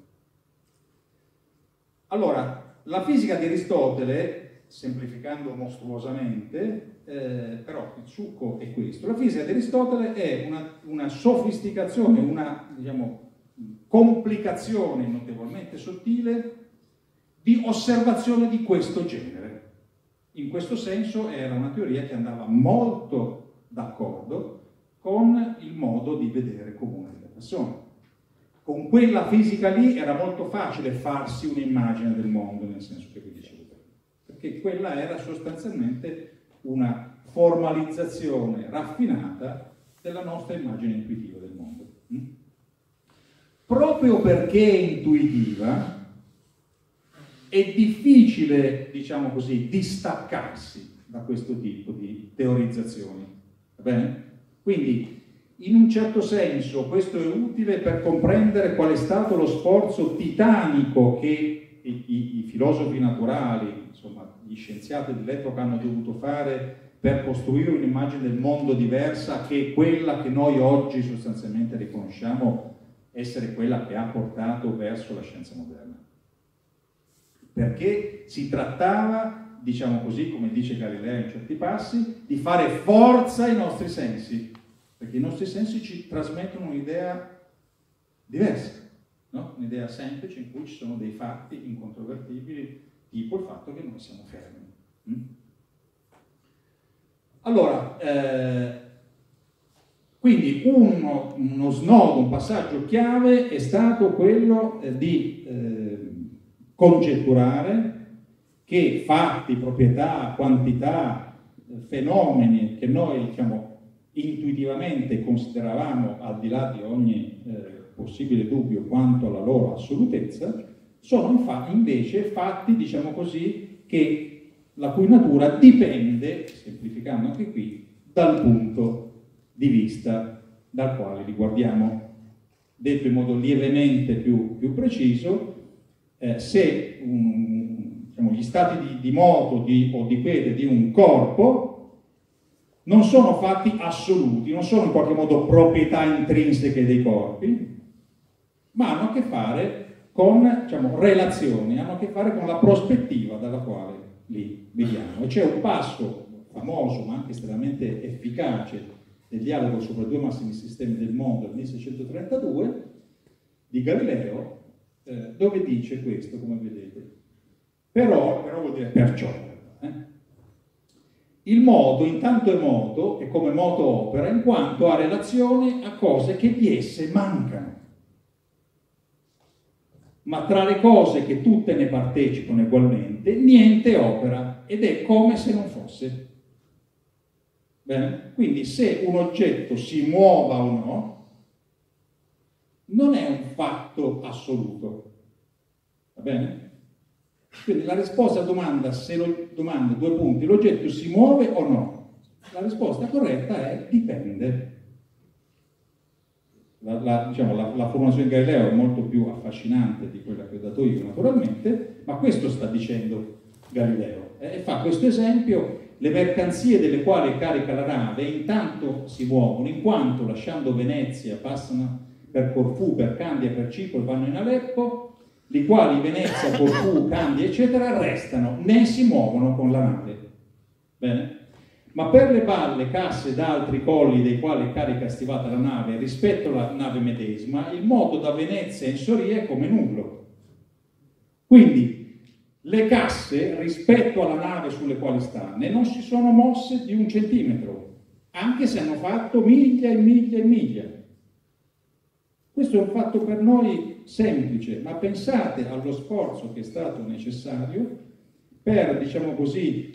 Allora, la fisica di Aristotele, semplificando mostruosamente, eh, però il succo è questo, la fisica di Aristotele è una, una sofisticazione, una, diciamo, complicazione notevolmente sottile di osservazione di questo genere. In questo senso era una teoria che andava molto d'accordo con il modo di vedere comune delle persone. Con quella fisica lì era molto facile farsi un'immagine del mondo, nel senso che vi dicevo prima, perché quella era sostanzialmente una formalizzazione raffinata della nostra immagine intuitiva del mondo. proprio perché è intuitiva, è difficile, diciamo così, distaccarsi da questo tipo di teorizzazioni. Va bene? Quindi, in un certo senso, questo è utile per comprendere qual è stato lo sforzo titanico che i, i, i filosofi naturali, insomma, gli scienziati dell'epoca hanno dovuto fare per costruire un'immagine del mondo diversa che quella che noi oggi sostanzialmente riconosciamo essere quella che ha portato verso la scienza moderna. Perché si trattava, diciamo così, come dice Galileo in certi passi, di fare forza ai nostri sensi, perché i nostri sensi ci trasmettono un'idea diversa, no? Un'idea semplice in cui ci sono dei fatti incontrovertibili, tipo il fatto che noi siamo fermi. Mm? Allora, eh, quindi uno, uno snodo, un passaggio chiave è stato quello eh, di eh, congetturare che fatti, proprietà, quantità, eh, fenomeni che noi, diciamo, intuitivamente consideravamo al di là di ogni eh, possibile dubbio quanto alla loro assolutezza, sono invece fatti, diciamo così, che la cui natura dipende, semplificando anche qui, dal punto di vista dal quale li guardiamo. Detto in modo lievemente più, più preciso, eh, se un, diciamo, gli stati di, di moto di, o di quiete di un corpo non sono fatti assoluti, non sono in qualche modo proprietà intrinseche dei corpi, ma hanno a che fare con, diciamo, relazioni, hanno a che fare con la prospettiva dalla quale li vediamo. E c'è un passo famoso, ma anche estremamente efficace, del dialogo sopra due massimi sistemi del mondo del milleseicentottrentadue di Galileo, eh, dove dice questo, come vedete. Però, però vuol dire perciò. Eh? Il modo, intanto è modo, e come modo opera, in quanto ha relazione a cose che di esse mancano. Ma tra le cose che tutte ne partecipano ugualmente, niente opera, ed è come se non fosse. Bene? Quindi se un oggetto si muova o no, non è un fatto assoluto. Va bene? Quindi la risposta alla domanda, se lo, domanda due punti, l'oggetto si muove o no? La risposta corretta è dipende. La, la, diciamo, la, la formulazione di Galileo è molto più affascinante di quella che ho dato io, naturalmente, ma questo sta dicendo Galileo. E fa questo esempio: le mercanzie delle quali carica la nave intanto si muovono, in quanto lasciando Venezia passano per Corfù, per Candia, per Cipro e vanno in Aleppo, i quali Venezia, Corfù, Candia, eccetera, restano, né si muovono con la nave. Bene? Ma per le balle, casse ed altri colli dei quali è carica stivata la nave rispetto alla nave medesima, il moto da Venezia in Soria è come nullo. Quindi le casse rispetto alla nave sulle quali stanno non si sono mosse di un centimetro, anche se hanno fatto miglia e miglia e miglia. Questo è un fatto per noi semplice, ma pensate allo sforzo che è stato necessario per, diciamo così,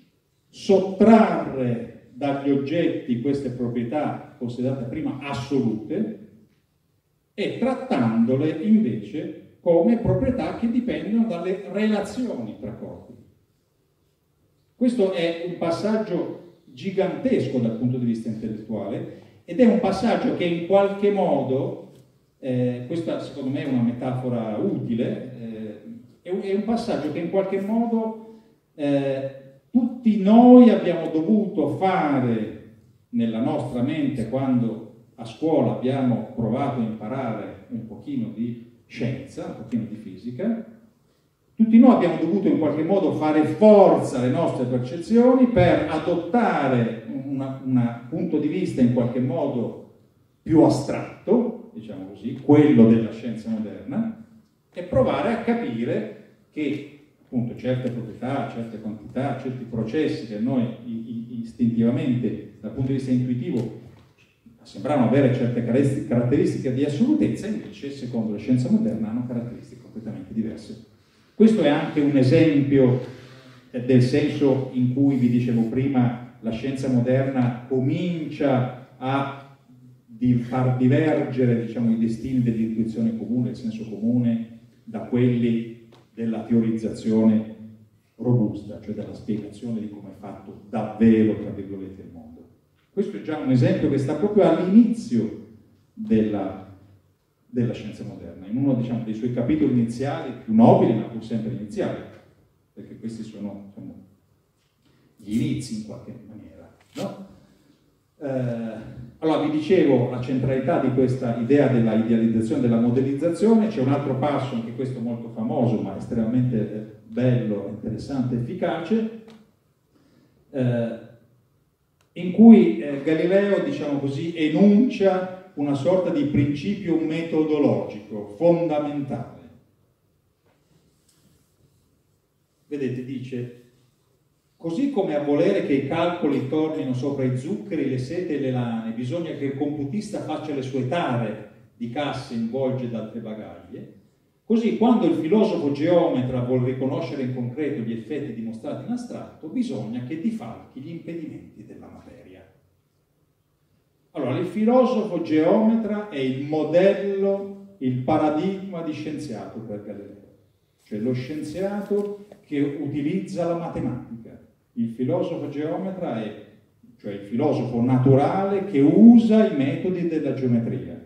sottrarre dagli oggetti queste proprietà considerate prima assolute e trattandole invece come proprietà che dipendono dalle relazioni tra corpi. Questo è un passaggio gigantesco dal punto di vista intellettuale ed è un passaggio che in qualche modo, eh, questa secondo me è una metafora utile, eh, è, un, è un passaggio che in qualche modo eh, tutti noi abbiamo dovuto fare nella nostra mente quando a scuola abbiamo provato a imparare un pochino di scienza, un pochino di fisica. Tutti noi abbiamo dovuto in qualche modo fare forza alle nostre percezioni per adottare un punto di vista in qualche modo più astratto, diciamo così, quello della scienza moderna, e provare a capire che appunto certe proprietà, certe quantità, certi processi che noi istintivamente dal punto di vista intuitivo sembrano avere certe caratteristiche di assolutezza, invece secondo la scienza moderna hanno caratteristiche completamente diverse. Questo è anche un esempio del senso in cui vi dicevo prima la scienza moderna comincia a di far divergere, diciamo, i destini dell'intuizione comune, il senso comune, da quelli della teorizzazione robusta, cioè della spiegazione di come è fatto davvero, tra virgolette, il mondo. Questo è già un esempio che sta proprio all'inizio della, della scienza moderna, in uno, diciamo, dei suoi capitoli iniziali, più nobili, ma pur sempre iniziali, perché questi sono, diciamo, gli inizi in qualche maniera, no? Eh, allora, vi dicevo la centralità di questa idea della idealizzazione, della modellizzazione. C'è un altro passo, anche questo molto famoso, ma estremamente bello, interessante, efficace, eh, in cui eh, Galileo, diciamo così, enuncia una sorta di principio metodologico fondamentale. Vedete, dice: così come a volere che i calcoli tornino sopra i zuccheri, le sete e le lane, bisogna che il computista faccia le sue tare di casse, involge ed altre bagaglie, così quando il filosofo geometra vuol riconoscere in concreto gli effetti dimostrati in astratto, bisogna che difalchi gli impedimenti della materia. Allora, il filosofo geometra è il modello, il paradigma di scienziato per Galileo, cioè lo scienziato che utilizza la matematica. Il filosofo geometra è, cioè il filosofo naturale che usa i metodi della geometria.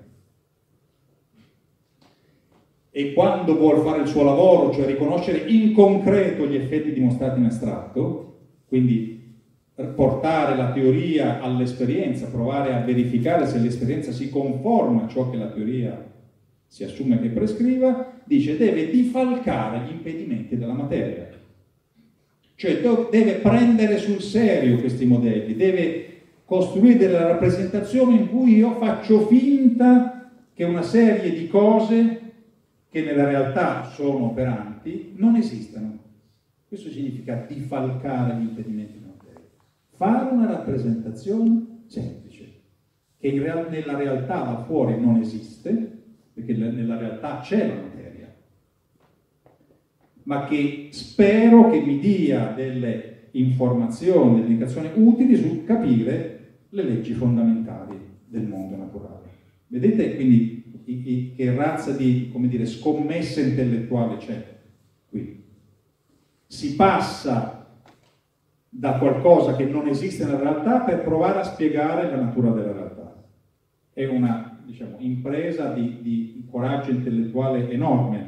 E quando vuol fare il suo lavoro, cioè riconoscere in concreto gli effetti dimostrati in astratto, quindi portare la teoria all'esperienza, provare a verificare se l'esperienza si conforma a ciò che la teoria si assume che prescriva, dice deve difalcare gli impedimenti della materia. Cioè deve prendere sul serio questi modelli, deve costruire delle rappresentazioni in cui io faccio finta che una serie di cose che nella realtà sono operanti non esistano. Questo significa difalcare gli impedimenti della materia. Fare una rappresentazione semplice, che in real- nella realtà là fuori non esiste, perché nella realtà c'è la materia, ma che spero che mi dia delle informazioni, delle indicazioni utili su capire le leggi fondamentali del mondo naturale. Vedete quindi che razza di, come dire, scommessa intellettuale c'è qui? Si passa da qualcosa che non esiste nella realtà per provare a spiegare la natura della realtà. È una, diciamo, impresa di, di coraggio intellettuale enorme.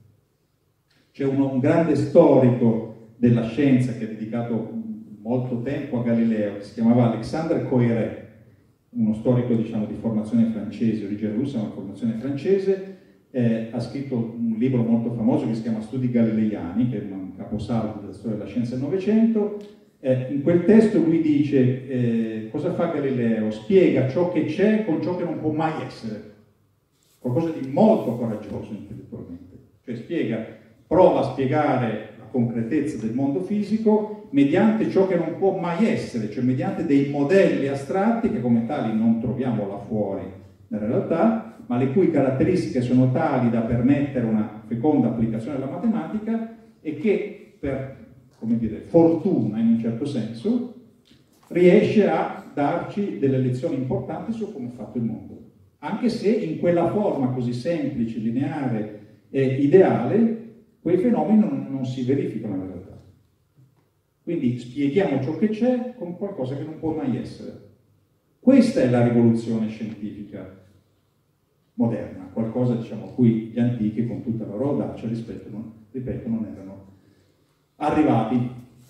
C'è uno, un grande storico della scienza che ha dedicato molto tempo a Galileo, che si chiamava Alexandre Coiré, uno storico, diciamo, di formazione francese, origine russa, ma formazione francese, eh, ha scritto un libro molto famoso che si chiama Studi Galileiani, che è un caposaldo della storia della scienza del Novecento. Eh, in quel testo lui dice eh, cosa fa Galileo? Spiega ciò che c'è con ciò che non può mai essere. Qualcosa di molto coraggioso intellettualmente. Cioè spiega, prova a spiegare la concretezza del mondo fisico mediante ciò che non può mai essere, cioè mediante dei modelli astratti che come tali non troviamo là fuori nella realtà, ma le cui caratteristiche sono tali da permettere una feconda applicazione della matematica e che per, come dire, fortuna in un certo senso, riesce a darci delle lezioni importanti su come è fatto il mondo. Anche se in quella forma così semplice, lineare e ideale, quei fenomeni non, non si verificano in realtà. Quindi spieghiamo ciò che c'è con qualcosa che non può mai essere. Questa è la rivoluzione scientifica moderna, qualcosa, diciamo, a cui gli antichi con tutta la loro audacia, rispetto, non, ripeto, non erano arrivati.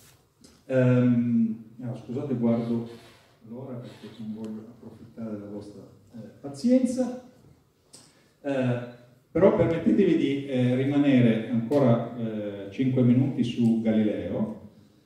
Um, no, scusate, guardo l'ora perché non voglio approfittare della vostra eh, pazienza, eh, però permettetevi di eh, rimanere ancora eh, cinque minuti su Galileo,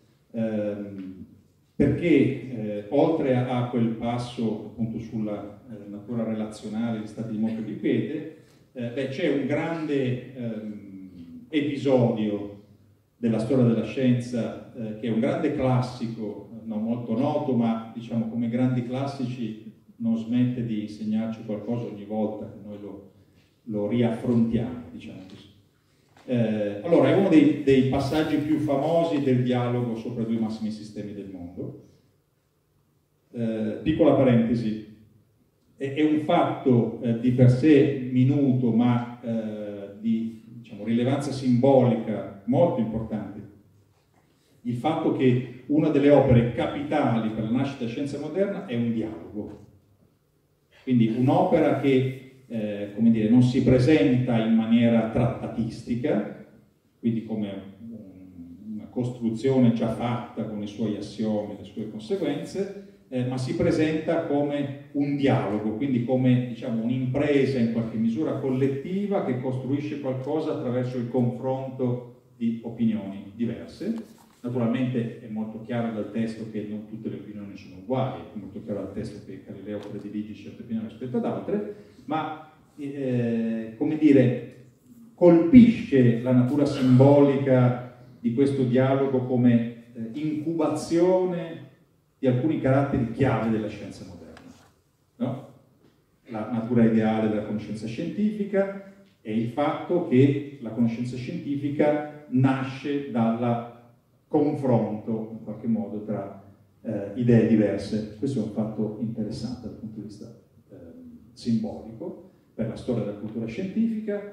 ehm, perché eh, oltre a, a quel passo appunto sulla eh, natura relazionale, gli stati di moto di quiete, eh, c'è un grande ehm, episodio della storia della scienza eh, che è un grande classico, non molto noto, ma diciamo come grandi classici non smette di insegnarci qualcosa ogni volta che noi lo, lo riaffrontiamo, diciamo così. Eh, allora, è uno dei, dei passaggi più famosi del dialogo sopra i due massimi sistemi del mondo. Eh, piccola parentesi, è, è un fatto eh, di per sé minuto, ma eh, di diciamo, rilevanza simbolica molto importante. Il fatto che una delle opere capitali per la nascita della scienza moderna è un dialogo. Quindi un'opera che eh, come dire, non si presenta in maniera trattatistica, quindi come un, una costruzione già fatta con i suoi assiomi, le sue conseguenze, eh, ma si presenta come un dialogo, quindi come diciamo, un'impresa in qualche misura collettiva che costruisce qualcosa attraverso il confronto di opinioni diverse. Naturalmente è molto chiaro dal testo che non tutte le opinioni sono uguali, è molto chiaro dal testo che Galileo predilige certe opinioni rispetto ad altre, ma eh, come dire, colpisce la natura simbolica di questo dialogo come eh, incubazione di alcuni caratteri chiave della scienza moderna, no? La natura ideale della conoscenza scientifica e il fatto che la conoscenza scientifica nasce dal confronto in qualche modo tra eh, idee diverse. Questo è un fatto interessante dal punto di vista eh, simbolico per la storia della cultura scientifica.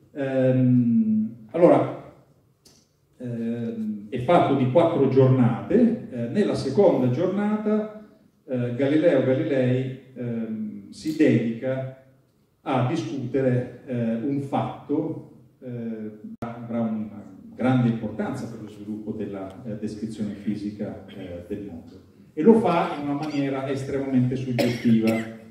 Ehm, allora, ehm, è fatto di quattro giornate. Eh, nella seconda giornata eh, Galileo Galilei ehm, si dedica a discutere eh, un fatto eh, avrà una grande importanza per lo sviluppo della eh, descrizione fisica eh, del mondo, e lo fa in una maniera estremamente suggestiva.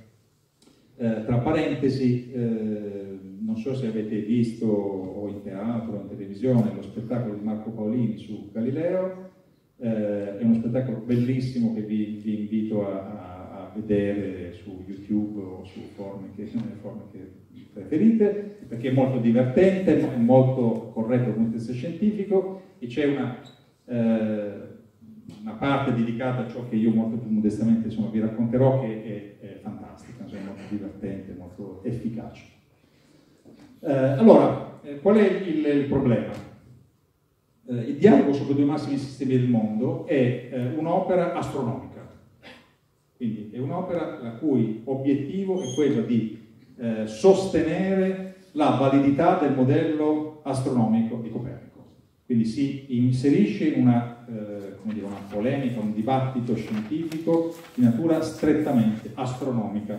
Eh, tra parentesi, eh, non so se avete visto o in teatro o in televisione lo spettacolo di Marco Paolini su Galileo, eh, è uno spettacolo bellissimo che vi, vi invito a, a, a vedere su YouTube o su forme che, forme che preferite, perché è molto divertente, è molto corretto dal punto di vista scientifico, e c'è una, eh, una parte dedicata a ciò che io molto più modestamente insomma, vi racconterò, che è, è fantastica, insomma, molto divertente, molto efficace. Eh, allora, eh, qual è il, il problema? Eh, il dialogo sobre i due massimi sistemi del mondo è eh, un'opera astronomica, quindi è un'opera la cui obiettivo è quello di Eh, sostenere la validità del modello astronomico di Copernico. Quindi si inserisce in una, eh, come dire, una polemica, un dibattito scientifico di natura strettamente astronomica.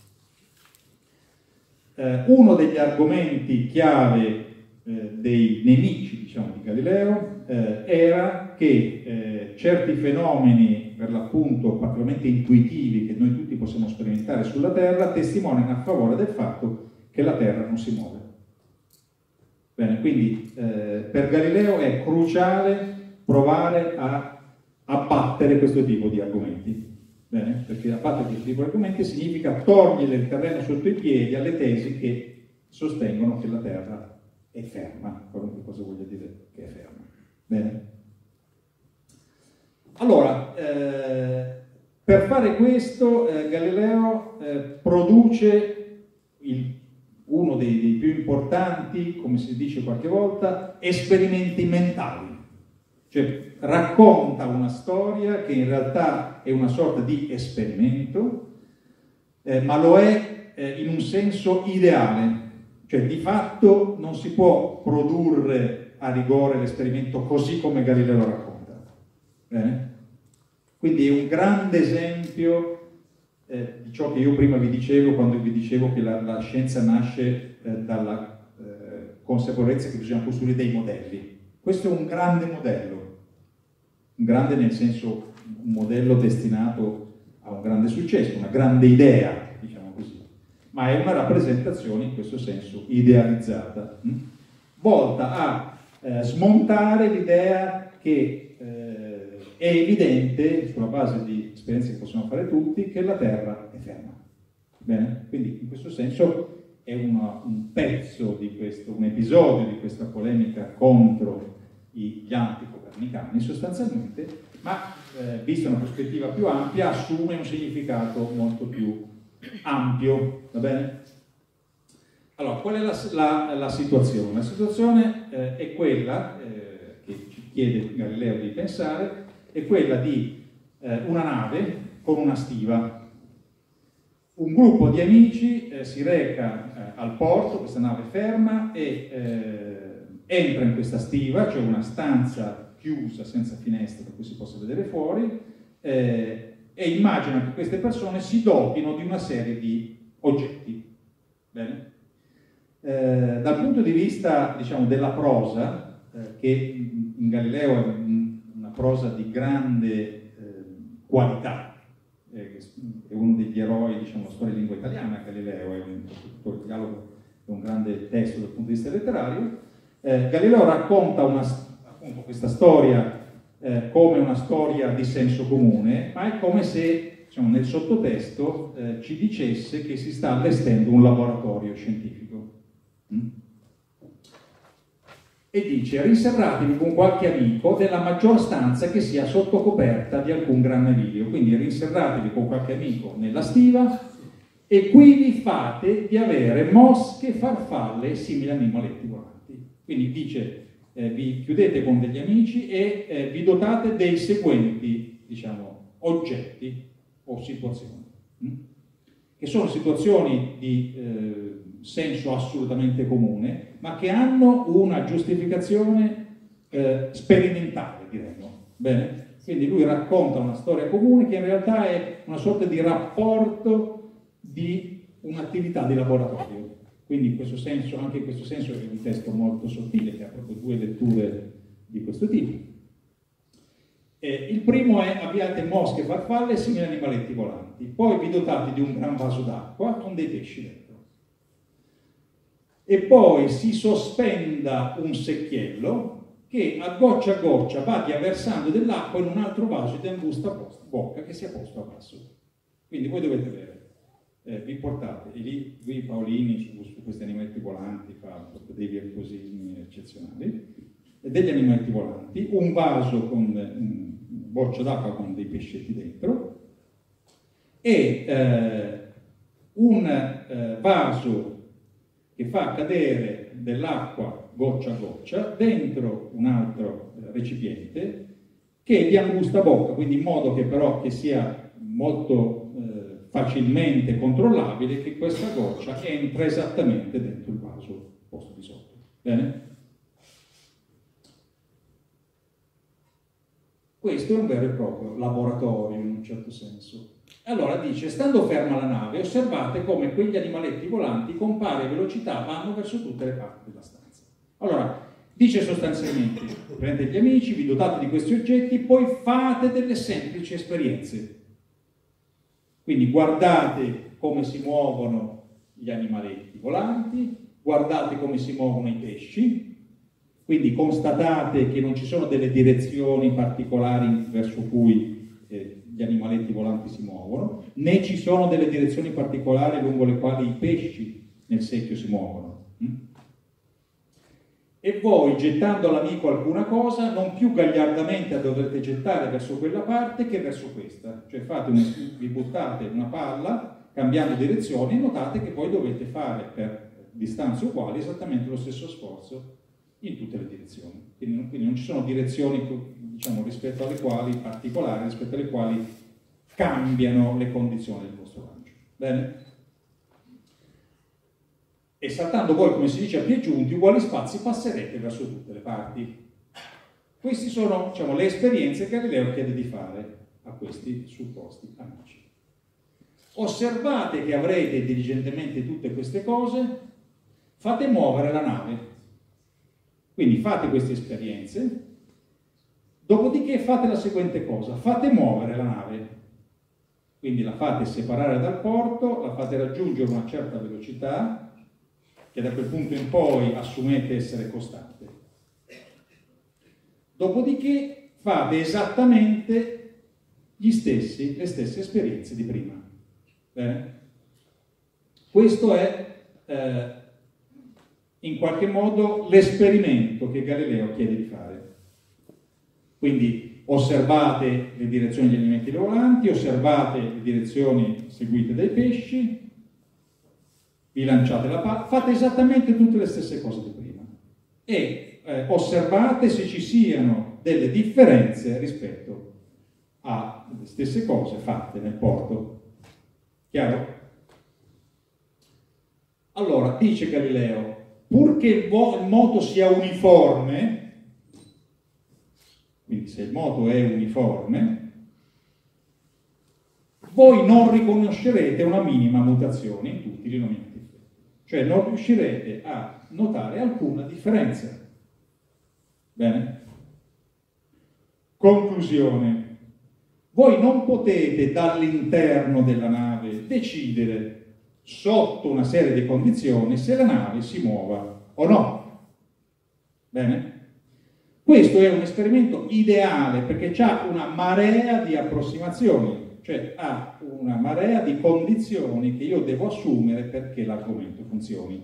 Eh, uno degli argomenti chiave eh, dei nemici, diciamo, di Galileo eh, era che eh, certi fenomeni, per l'appunto particolarmente intuitivi, che noi tutti possiamo sperimentare sulla Terra, testimoniano a favore del fatto che la Terra non si muove. Bene, quindi eh, per Galileo è cruciale provare a abbattere questo tipo di argomenti. Bene? Perché abbattere questo tipo di argomenti significa togliere il terreno sotto i piedi alle tesi che sostengono che la Terra è ferma, qualunque cosa voglia dire che è ferma. Bene? Allora, eh, per fare questo eh, Galileo eh, produce il, uno dei, dei più importanti, come si dice qualche volta, esperimenti mentali. Cioè racconta una storia che in realtà è una sorta di esperimento, eh, ma lo è eh, in un senso ideale. Cioè di fatto non si può produrre a rigore l'esperimento così come Galileo lo racconta. Bene? Quindi è un grande esempio eh, di ciò che io prima vi dicevo quando vi dicevo che la, la scienza nasce eh, dalla eh, consapevolezza che bisogna costruire dei modelli. Questo è un grande modello, un grande nel senso un modello destinato a un grande successo, una grande idea, diciamo così, ma è una rappresentazione in questo senso idealizzata, mh? volta a eh, smontare l'idea che è evidente, sulla base di esperienze che possiamo fare tutti, che la Terra è ferma. Bene? Quindi in questo senso è una, un pezzo di questo, un episodio di questa polemica contro gli anticopernicani sostanzialmente, ma eh, vista una prospettiva più ampia assume un significato molto più ampio. Va bene? Allora, qual è la, la, la situazione? La situazione eh, è quella eh, che ci chiede Galileo di pensare, è quella di eh, una nave con una stiva. un gruppo di amici eh, si reca eh, al porto, questa nave ferma, e eh, entra in questa stiva, cioè una stanza chiusa senza finestre per cui si possa vedere fuori, eh, e immagina che queste persone si dotino di una serie di oggetti. Bene? Eh, dal punto di vista, diciamo, della prosa, eh, che in Galileo è una prosa di grande eh, qualità, eh, è uno degli eroi, diciamo, della storia di lingua italiana. Galileo è un, il dialogo è un grande testo dal punto di vista letterario. Eh, Galileo racconta una, appunto, questa storia eh, come una storia di senso comune, ma è come se, diciamo, nel sottotesto eh, ci dicesse che si sta allestendo un laboratorio scientifico. Mm? E dice: rinserratevi con qualche amico nella maggior stanza che sia sotto coperta di alcun gran naviglio. Quindi rinserratevi con qualche amico nella stiva e qui vi fate di avere mosche, farfalle e simili animaletti volanti. Quindi dice, eh, vi chiudete con degli amici e eh, vi dotate dei seguenti, diciamo, oggetti o situazioni, hm? che sono situazioni di eh, senso assolutamente comune, ma che hanno una giustificazione eh, sperimentale, diremmo. Bene? Quindi lui racconta una storia comune che in realtà è una sorta di rapporto di un'attività di laboratorio. Quindi in questo senso, anche in questo senso è un testo molto sottile, che ha proprio due letture di questo tipo. Eh, il primo è: abbiate mosche, farfalle e simili animaletti volanti, poi vi dotate di un gran vaso d'acqua con dei pesci dentro. E poi si sospenda un secchiello che a goccia a goccia vada versando dell'acqua in un altro vaso di angusta bocca che sia posto a basso. Quindi voi dovete avere, eh, vi portate, e lì qui Paolini su, su questi animaletti volanti fa dei virtuosismi eccezionali, degli animaletti volanti, un vaso con un boccio d'acqua con dei pescetti dentro e eh, un eh, vaso che fa cadere dell'acqua goccia a goccia dentro un altro recipiente che è di angusta bocca, quindi in modo che però che sia molto eh, facilmente controllabile che questa goccia entra esattamente dentro il vaso posto di sotto. Bene? Questo è un vero e proprio laboratorio in un certo senso. Allora dice: stando ferma la nave, osservate come quegli animaletti volanti con pari velocità vanno verso tutte le parti della stanza. Allora, dice sostanzialmente: prendete gli amici, vi dotate di questi oggetti, poi fate delle semplici esperienze. Quindi guardate come si muovono gli animaletti volanti, guardate come si muovono i pesci, quindi constatate che non ci sono delle direzioni particolari verso cui eh, gli animaletti volanti si muovono, né ci sono delle direzioni particolari lungo le quali i pesci nel secchio si muovono. Mm? E voi, gettando all'amico alcuna cosa, non più gagliardamente la dovete gettare verso quella parte che verso questa. Cioè fate un, vi buttate una palla cambiando direzione e notate che poi dovete fare per distanze uguali esattamente lo stesso sforzo in tutte le direzioni. Quindi non, quindi non ci sono direzioni, diciamo, rispetto alle quali, particolari, rispetto alle quali cambiano le condizioni del vostro lancio. Bene? E saltando voi, come si dice, a piedi giunti, uguali spazi passerete verso tutte le parti. Queste sono, diciamo, le esperienze che Galileo chiede di fare a questi supposti amici. Osservate che avrete diligentemente tutte queste cose, fate muovere la nave. Quindi fate queste esperienze, dopodiché fate la seguente cosa: fate muovere la nave. Quindi la fate separare dal porto, la fate raggiungere una certa velocità, che da quel punto in poi assumete essere costante. Dopodiché fate esattamente gli stessi, le stesse esperienze di prima. Bene? Questo è eh, in qualche modo l'esperimento che Galileo chiede di fare. Quindi osservate le direzioni degli animaletti volanti, osservate le direzioni seguite dai pesci, vi lanciate la palla, fate esattamente tutte le stesse cose di prima e eh, osservate se ci siano delle differenze rispetto alle stesse cose fatte nel porto. Chiaro? Allora, dice Galileo, purché il, il moto sia uniforme, quindi se il moto è uniforme, voi non riconoscerete una minima mutazione in tutti i lineamenti, cioè non riuscirete a notare alcuna differenza. Bene? Conclusione. Voi non potete dall'interno della nave decidere sotto una serie di condizioni se la nave si muova o no. Bene? Questo è un esperimento ideale perché ha una marea di approssimazioni, cioè ha una marea di condizioni che io devo assumere perché l'argomento funzioni.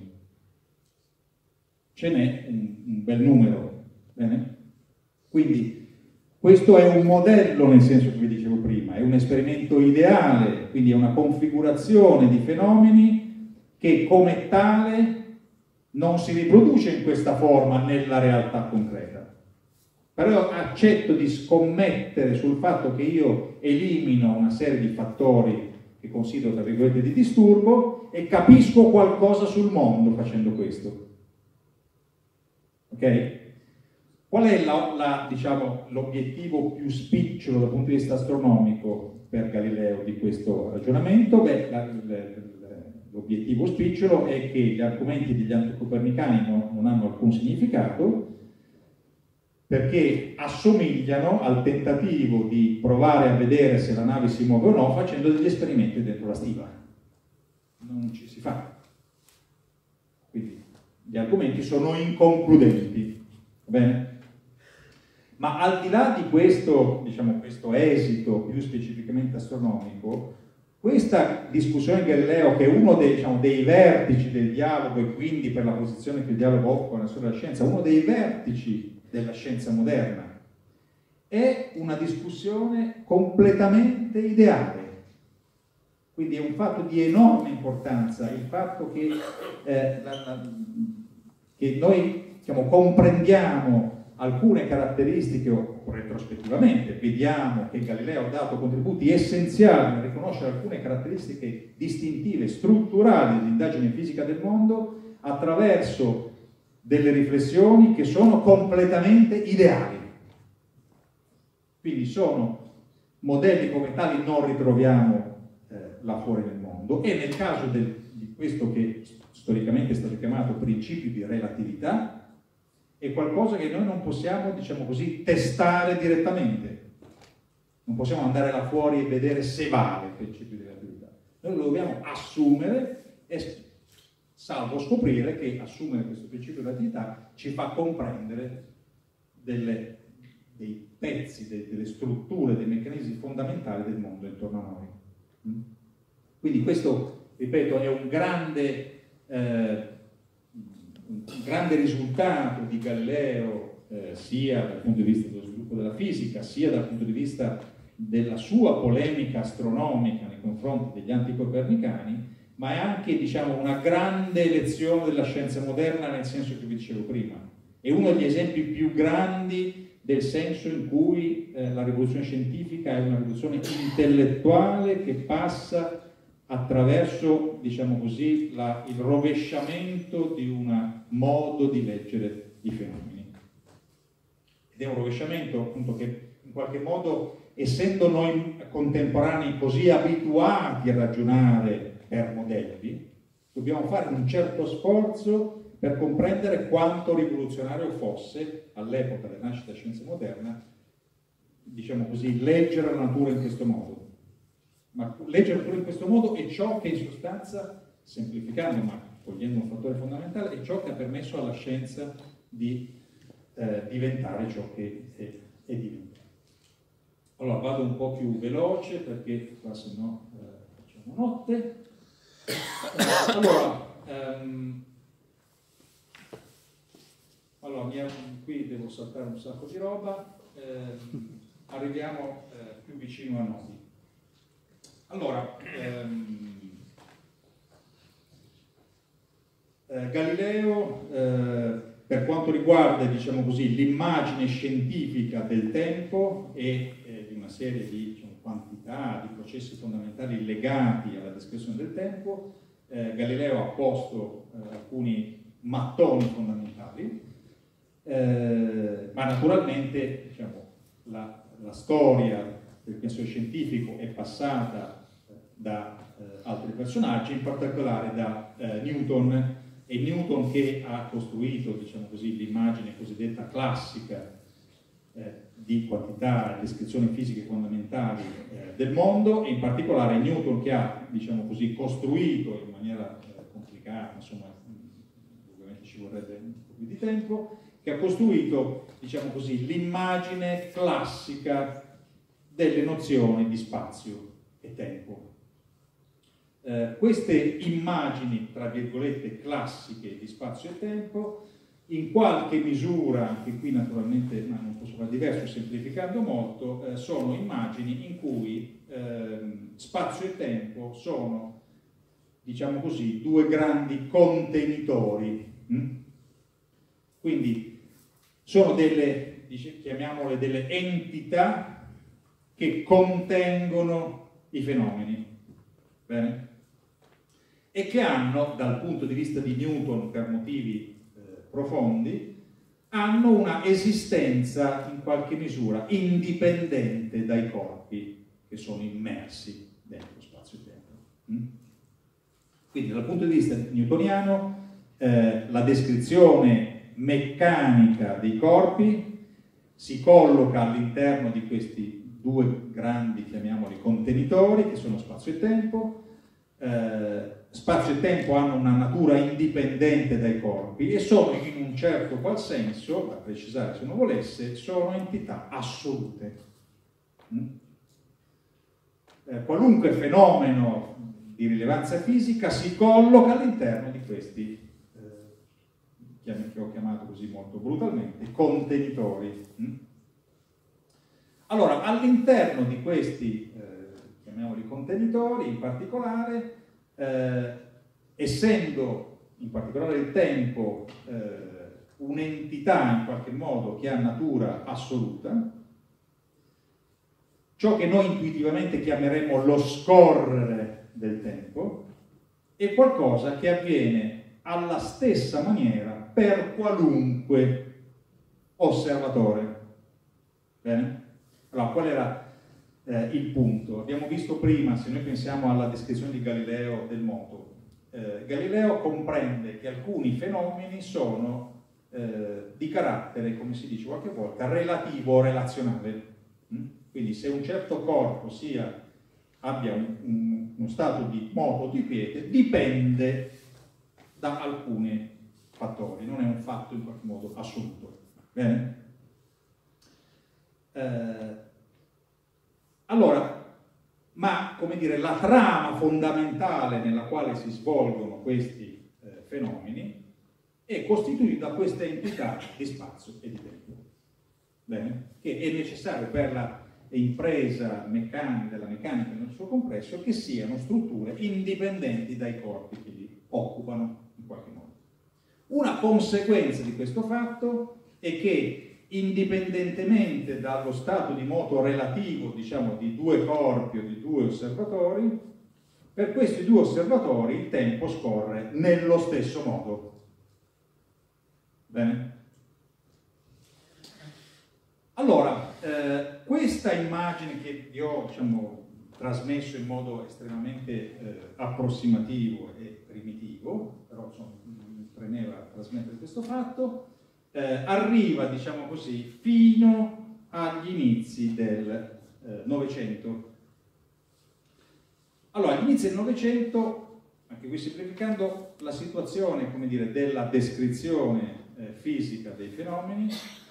Ce n'è un, un bel numero. Bene? Quindi questo è un modello nel senso che vi dicevo prima, è un esperimento ideale, quindi è una configurazione di fenomeni che come tale non si riproduce in questa forma nella realtà concreta. Però accetto di scommettere sul fatto che io elimino una serie di fattori che considero tra virgolette di disturbo e capisco qualcosa sul mondo facendo questo. Ok? Qual è la, la, diciamo, l'obiettivo più spicciolo dal punto di vista astronomico per Galileo di questo ragionamento? Beh, la, l'obiettivo spicciolo è che gli argomenti degli anticopernicani non, non hanno alcun significato perché assomigliano al tentativo di provare a vedere se la nave si muove o no facendo degli esperimenti dentro la stiva. Non ci si fa. Quindi gli argomenti sono inconcludenti. Va bene? Ma al di là di questo, diciamo, questo esito più specificamente astronomico, questa discussione di Galileo, che è uno dei, diciamo, dei vertici del dialogo e quindi per la posizione che il dialogo occupa nella storia della scienza, uno dei vertici della scienza moderna, è una discussione completamente ideale. Quindi è un fatto di enorme importanza il fatto che, eh, la, la, che noi diciamo, comprendiamo alcune caratteristiche o retrospettivamente vediamo che Galileo ha dato contributi essenziali nel riconoscere alcune caratteristiche distintive, strutturali dell'indagine fisica del mondo attraverso delle riflessioni che sono completamente ideali. Quindi sono modelli come tali non ritroviamo eh, là fuori nel mondo e nel caso del, di questo che storicamente è stato chiamato principio di relatività è qualcosa che noi non possiamo, diciamo così, testare direttamente. Non possiamo andare là fuori e vedere se vale il principio di relatività. Noi lo dobbiamo assumere, e, salvo scoprire che assumere questo principio di relatività ci fa comprendere delle, dei pezzi, dei, delle strutture, dei meccanismi fondamentali del mondo intorno a noi. Quindi questo, ripeto, è un grande... Eh, un grande risultato di Galileo eh, sia dal punto di vista dello sviluppo della fisica sia dal punto di vista della sua polemica astronomica nei confronti degli anticopernicani, ma è anche diciamo, una grande lezione della scienza moderna nel senso che vi dicevo prima. È uno degli esempi più grandi del senso in cui eh, la rivoluzione scientifica è una rivoluzione intellettuale che passa attraverso, diciamo così, la, il rovesciamento di un modo di leggere i fenomeni. Ed è un rovesciamento appunto che in qualche modo, essendo noi contemporanei così abituati a ragionare per modelli, dobbiamo fare un certo sforzo per comprendere quanto rivoluzionario fosse, all'epoca della nascita della scienza moderna, diciamo così, leggere la natura in questo modo. Ma leggere la natura in questo modo è ciò che in sostanza, semplificando ma cogliendo un fattore fondamentale, è ciò che ha permesso alla scienza di eh, diventare ciò che è, è diventato. Allora vado un po' più veloce perché qua se no eh, facciamo notte. Eh, allora, ehm, allora mia, qui devo saltare un sacco di roba, ehm, arriviamo eh, più vicino a noi. Allora, ehm, eh, Galileo, eh, per quanto riguarda, diciamo così, l'immagine scientifica del tempo e eh, di una serie di diciamo, quantità di processi fondamentali legati alla descrizione del tempo, eh, Galileo ha posto eh, alcuni mattoni fondamentali, eh, ma naturalmente diciamo, la, la storia del pensiero scientifico è passata eh, da eh, altri personaggi, in particolare da eh, Newton, e Newton che ha costruito, diciamo così, l'immagine cosiddetta classica eh, di quantità e descrizioni fisiche fondamentali eh, del mondo, e in particolare Newton che ha, diciamo così, costruito in maniera eh, complicata, insomma, ovviamente ci vorrebbe un po' più di tempo, che ha costruito, diciamo così, l'immagine classica delle nozioni di spazio e tempo. Eh, queste immagini, tra virgolette, classiche di spazio e tempo, in qualche misura, anche qui naturalmente ma non posso fare diverso semplificando molto, eh, sono immagini in cui eh, spazio e tempo sono, diciamo così, due grandi contenitori. Mm? Quindi sono delle, dice, chiamiamole delle entità che contengono i fenomeni. Bene? E che hanno, dal punto di vista di Newton, per motivi eh, profondi, hanno una esistenza in qualche misura indipendente dai corpi che sono immersi dentro spazio e tempo. Mm? Quindi dal punto di vista newtoniano eh, la descrizione meccanica dei corpi si colloca all'interno di questi due grandi, chiamiamoli, contenitori che sono spazio e tempo. Eh, spazio e tempo hanno una natura indipendente dai corpi e sono in un certo qual senso, per precisare se uno volesse, sono entità assolute. Mm? Eh, qualunque fenomeno di rilevanza fisica si colloca all'interno di questi, eh, che ho chiamato così molto brutalmente, contenitori. Mm? Allora, all'interno di questi, eh, chiamiamoli contenitori, in particolare, eh, essendo in particolare il tempo eh, un'entità in qualche modo che ha natura assoluta, ciò che noi intuitivamente chiameremo lo scorrere del tempo è qualcosa che avviene alla stessa maniera per qualunque osservatore. Bene? Allora, qual era eh, il punto? Abbiamo visto prima, se noi pensiamo alla descrizione di Galileo del moto, eh, Galileo comprende che alcuni fenomeni sono eh, di carattere, come si dice qualche volta, relativo o relazionale. Mm? Quindi se un certo corpo sia, abbia un, un, uno stato di moto o di quiete, dipende da alcuni fattori, non è un fatto in qualche modo assoluto. Bene? Eh, allora, ma come dire, la trama fondamentale nella quale si svolgono questi eh, fenomeni è costituita da queste entità di spazio e di tempo. Bene? Che è necessario per la impresa meccanica, della meccanica nel suo complesso, che siano strutture indipendenti dai corpi che li occupano in qualche modo. Una conseguenza di questo fatto è che indipendentemente dallo stato di moto relativo, diciamo, di due corpi o di due osservatori, per questi due osservatori il tempo scorre nello stesso modo. Bene? Allora, eh, questa immagine che vi ho, diciamo, trasmesso in modo estremamente eh, approssimativo e primitivo, però insomma, mi premeva trasmettere questo fatto, Eh, arriva, diciamo così, fino agli inizi del eh, Novecento. Allora, agli inizi del Novecento, anche qui semplificando, la situazione, come dire, della descrizione eh, fisica dei fenomeni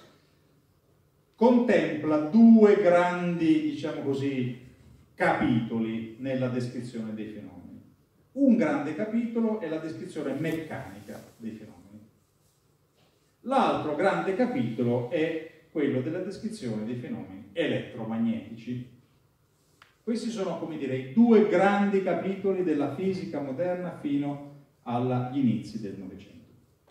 contempla due grandi, diciamo così, capitoli nella descrizione dei fenomeni. Un grande capitolo è la descrizione meccanica dei fenomeni. L'altro grande capitolo è quello della descrizione dei fenomeni elettromagnetici. Questi sono, come dire, i due grandi capitoli della fisica moderna fino agli inizi del Novecento.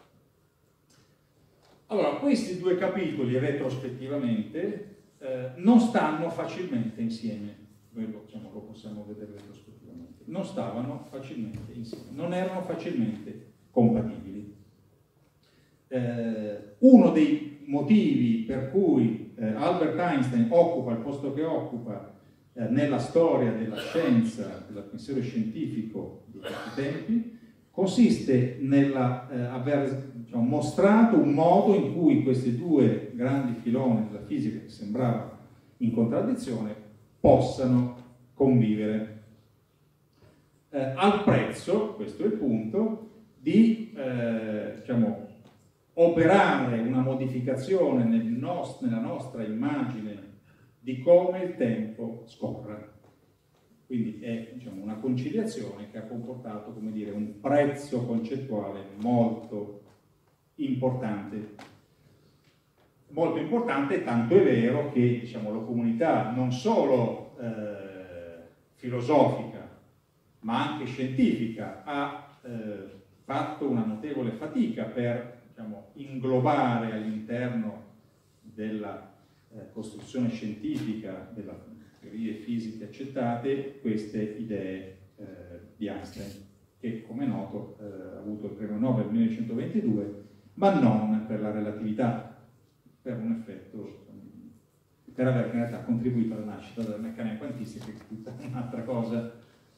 Allora, questi due capitoli, retrospettivamente, eh, non stanno facilmente insieme. Noi lo, diciamo, lo possiamo vedere retrospettivamente. non stavano facilmente insieme, non erano facilmente compatibili. Eh, uno dei motivi per cui eh, Albert Einstein occupa il posto che occupa eh, nella storia della scienza, del pensiero scientifico di questi tempi, consiste nell'aver eh, diciamo, mostrato un modo in cui questi due grandi filoni della fisica, che sembrava in contraddizione, possano convivere. Eh, al prezzo, questo è il punto, di eh, diciamo, operare una modificazione nel nost- nella nostra immagine di come il tempo scorra. Quindi è diciamo, una conciliazione che ha comportato, come dire, un prezzo concettuale molto importante. Molto importante, tanto è vero che diciamo, la comunità non solo eh, filosofica, ma anche scientifica, ha eh, fatto una notevole fatica per diciamo, inglobare all'interno della eh, costruzione scientifica, delle teorie fisiche accettate, queste idee eh, di Einstein, che come è noto eh, ha avuto il premio Nobel nel millenovecentoventidue, ma non per la relatività, per un effetto, per aver in realtà contribuito alla nascita della meccanica quantistica, che è tutta un'altra cosa.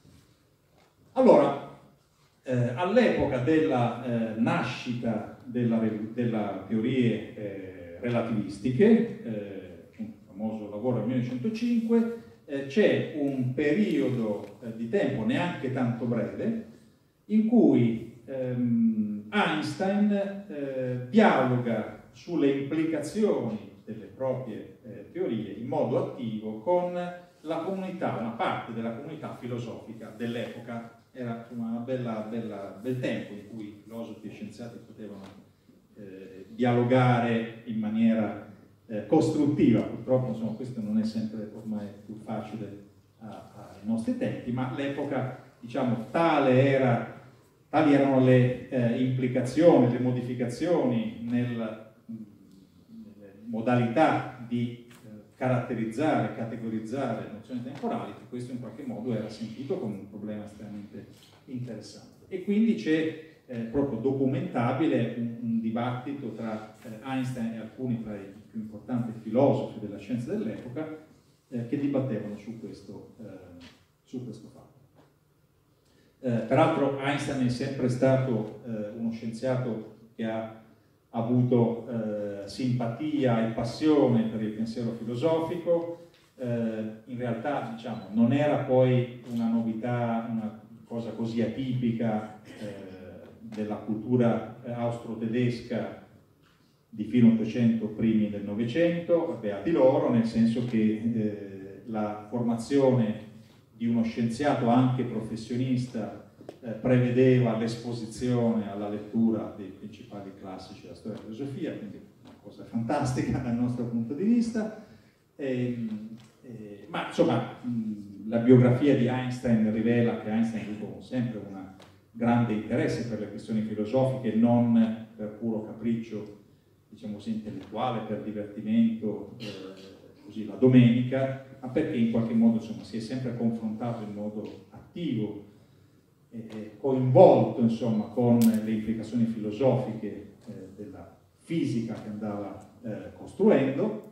Allora, eh, all'epoca della eh, nascita della, della teorie eh, relativistiche, eh, un famoso lavoro del millenovecentocinque, eh, c'è un periodo eh, di tempo neanche tanto breve in cui ehm, Einstein eh, dialoga sulle implicazioni delle proprie eh, teorie in modo attivo con la comunità, una parte della comunità filosofica dell'epoca. Era una bella, bella, bel tempo in cui filosofi e scienziati potevano eh, dialogare in maniera eh, costruttiva. Purtroppo insomma, questo non è sempre ormai più facile a, ai nostri tempi, ma l'epoca, diciamo, tale era, tali erano le eh, implicazioni, le modificazioni nel, nelle modalità di eh, caratterizzare, categorizzare le nozioni temporali, che questo in qualche modo era sentito come un problema estremamente interessante. E quindi c'è eh, proprio documentabile un, un dibattito tra eh, Einstein e alcuni tra i più importanti filosofi della scienza dell'epoca eh, che dibattevano su questo, eh, su questo fatto. Eh, peraltro Einstein è sempre stato eh, uno scienziato che ha avuto eh, simpatia e passione per il pensiero filosofico. Eh, in realtà diciamo, non era poi una novità, una cosa così atipica eh, della cultura austro-tedesca di fine Ottocento, primi del Novecento, beati loro, nel senso che eh, la formazione di uno scienziato anche professionista eh, prevedeva l'esposizione alla lettura dei principali classici della storia della filosofia, quindi una cosa fantastica dal nostro punto di vista. E, e, ma insomma mh, la biografia di Einstein rivela che Einstein ha avuto sempre un grande interesse per le questioni filosofiche, non per puro capriccio, diciamo così, intellettuale, per divertimento, eh, così la domenica, ma perché in qualche modo insomma, si è sempre confrontato in modo attivo e, e coinvolto insomma, con le implicazioni filosofiche eh, della fisica che andava eh, costruendo.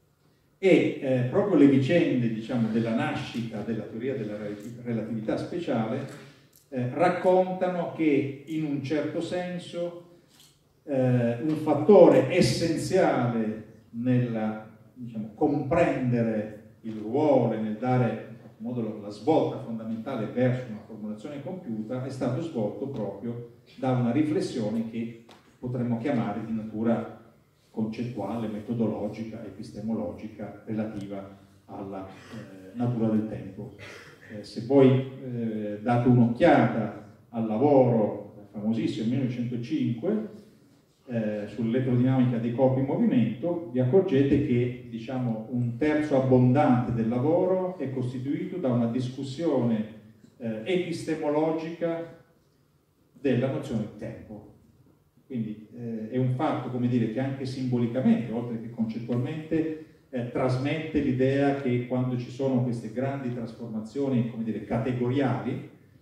E eh, proprio le vicende diciamo, della nascita della teoria della relatività speciale eh, raccontano che in un certo senso eh, un fattore essenziale nel diciamo, comprendere il ruolo e nel dare in qualche modo la svolta fondamentale verso una formulazione compiuta è stato svolto proprio da una riflessione che potremmo chiamare di natura concettuale, metodologica, epistemologica relativa alla eh, natura del tempo. Eh, se voi eh, date un'occhiata al lavoro famosissimo del millenovecentocinque eh, sull'elettrodinamica dei corpi in movimento, vi accorgete che diciamo, un terzo abbondante del lavoro è costituito da una discussione eh, epistemologica della nozione di tempo. Quindi eh, è un fatto, come dire, che anche simbolicamente, oltre che concettualmente, eh, trasmette l'idea che quando ci sono queste grandi trasformazioni, come dire, categoriali,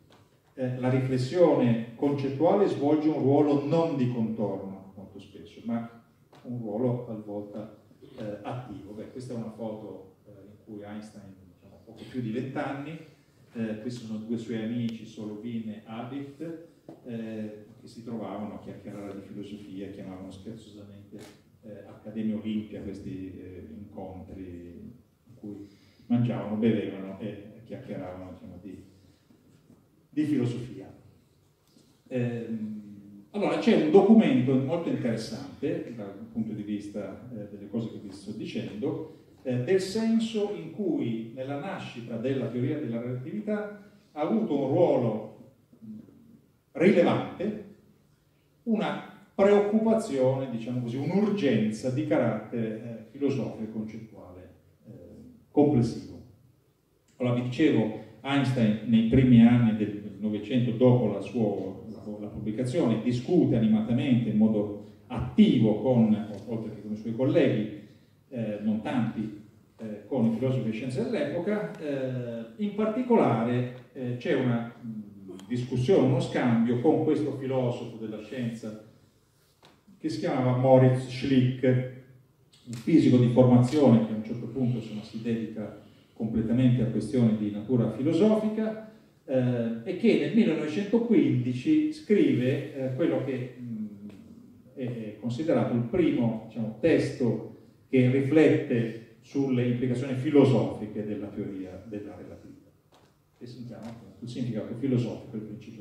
eh, la riflessione concettuale svolge un ruolo non di contorno molto spesso, ma un ruolo talvolta eh, attivo. Beh, questa è una foto eh, in cui Einstein, diciamo, poco più di vent'anni, eh, questi sono due suoi amici, Solovin e Abit, eh, che si trovavano a chiacchierare di filosofia, chiamavano scherzosamente eh, Accademia Olimpia questi eh, incontri in cui mangiavano, bevevano e chiacchieravano, diciamo, di, di filosofia. Ehm, allora c'è un documento molto interessante dal punto di vista eh, delle cose che vi sto dicendo, eh, del senso in cui nella nascita della teoria della relatività ha avuto un ruolo rilevante una preoccupazione, diciamo così, un'urgenza di carattere eh, filosofico e concettuale eh, complessivo. Allora, vi dicevo, Einstein nei primi anni del Novecento, dopo la sua la, la pubblicazione, discute animatamente, in modo attivo, con, oltre che con i suoi colleghi, eh, non tanti, eh, con i filosofi di scienze dell'epoca. Eh, in particolare eh, c'è una discussione, uno scambio con questo filosofo della scienza che si chiamava Moritz Schlick, un fisico di formazione che a un certo punto, insomma, si dedica completamente a questioni di natura filosofica eh, e che nel millenovecentoquindici scrive eh, quello che mh, è considerato il primo, diciamo, testo che riflette sulle implicazioni filosofiche della teoria della relatività, che si chiama appunto il significato filosofico del principio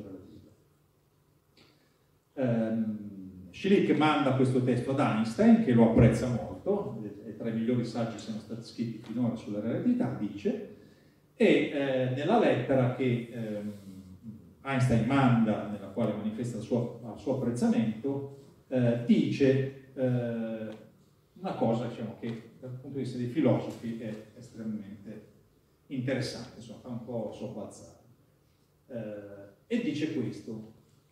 della relatività. Um, Schlick manda questo testo ad Einstein, che lo apprezza molto, e tra i migliori saggi sono stati scritti finora sulla relatività, dice, e eh, nella lettera che eh, Einstein manda, nella quale manifesta il suo, il suo apprezzamento, eh, dice eh, una cosa, diciamo, che dal punto di vista dei filosofi è estremamente interessante, insomma, fa un po' sobbalzare. Eh, e dice questo: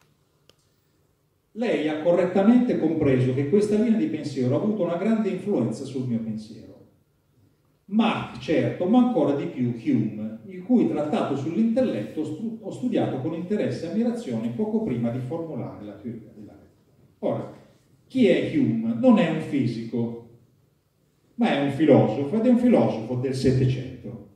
lei ha correttamente compreso che questa linea di pensiero ha avuto una grande influenza sul mio pensiero. Mach, certo, ma ancora di più Hume, il cui trattato sull'intelletto ho studiato con interesse e ammirazione poco prima di formulare la teoria della relatività. Ora, chi è Hume? Non è un fisico, ma è un filosofo, ed è un filosofo del Settecento.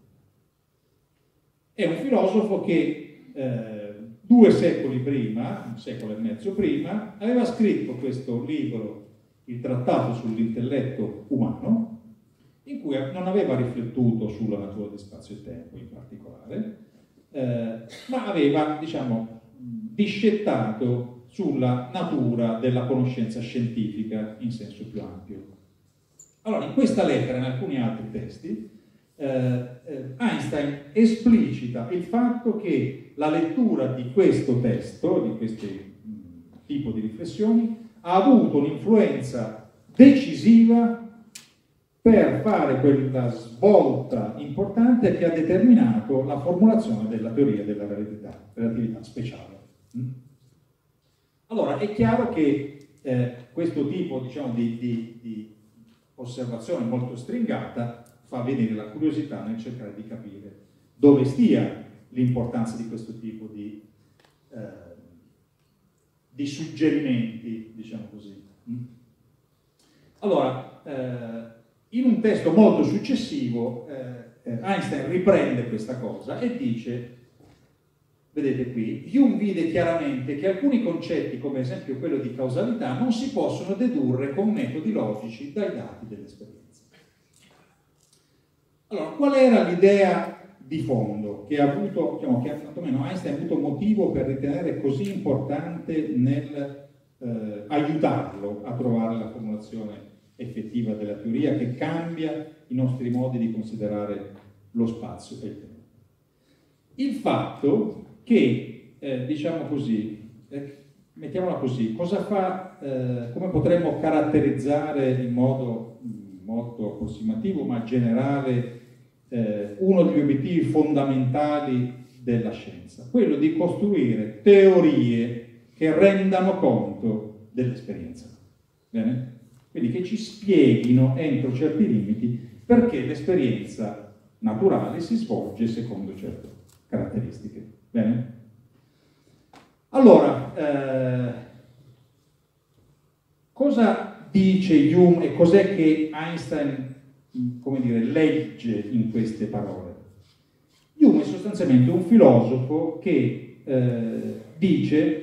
È un filosofo che eh, due secoli prima, un secolo e mezzo prima, aveva scritto questo libro, il Trattato sull'intelletto umano, in cui non aveva riflettuto sulla natura di spazio e tempo in particolare, eh, ma aveva, diciamo, discettato sulla natura della conoscenza scientifica in senso più ampio. Allora, in questa lettera e in alcuni altri testi, eh, eh, Einstein esplicita il fatto che la lettura di questo testo, di questo mh, tipo di riflessioni, ha avuto un'influenza decisiva per fare quella svolta importante che ha determinato la formulazione della teoria della relatività, relatività speciale. Allora, è chiaro che eh, questo tipo, diciamo, di, di, di osservazione molto stringata fa venire la curiosità nel cercare di capire dove stia l'importanza di questo tipo di, eh, di suggerimenti, diciamo così. Allora, eh, in un testo molto successivo eh, Einstein riprende questa cosa e dice, vedete qui, Hume vide chiaramente che alcuni concetti, come ad esempio quello di causalità, non si possono dedurre con metodi logici dai dati dell'esperienza. Allora, qual era l'idea di fondo che ha avuto, diciamo, che quantomeno Einstein ha avuto motivo per ritenere così importante nel eh, aiutarlo a trovare la formulazione effettiva della teoria che cambia i nostri modi di considerare lo spazio e il tempo? Il fatto che, eh, diciamo così, eh, mettiamola così, cosa fa, eh, come potremmo caratterizzare in modo mh, molto approssimativo ma generale eh, uno degli obiettivi fondamentali della scienza, quello di costruire teorie che rendano conto dell'esperienza. Bene? Quindi che ci spieghino entro certi limiti perché l'esperienza naturale si svolge secondo certe caratteristiche. Bene? Allora, eh, cosa dice Hume e cos'è che Einstein, come dire, legge in queste parole? Hume è sostanzialmente un filosofo che eh, dice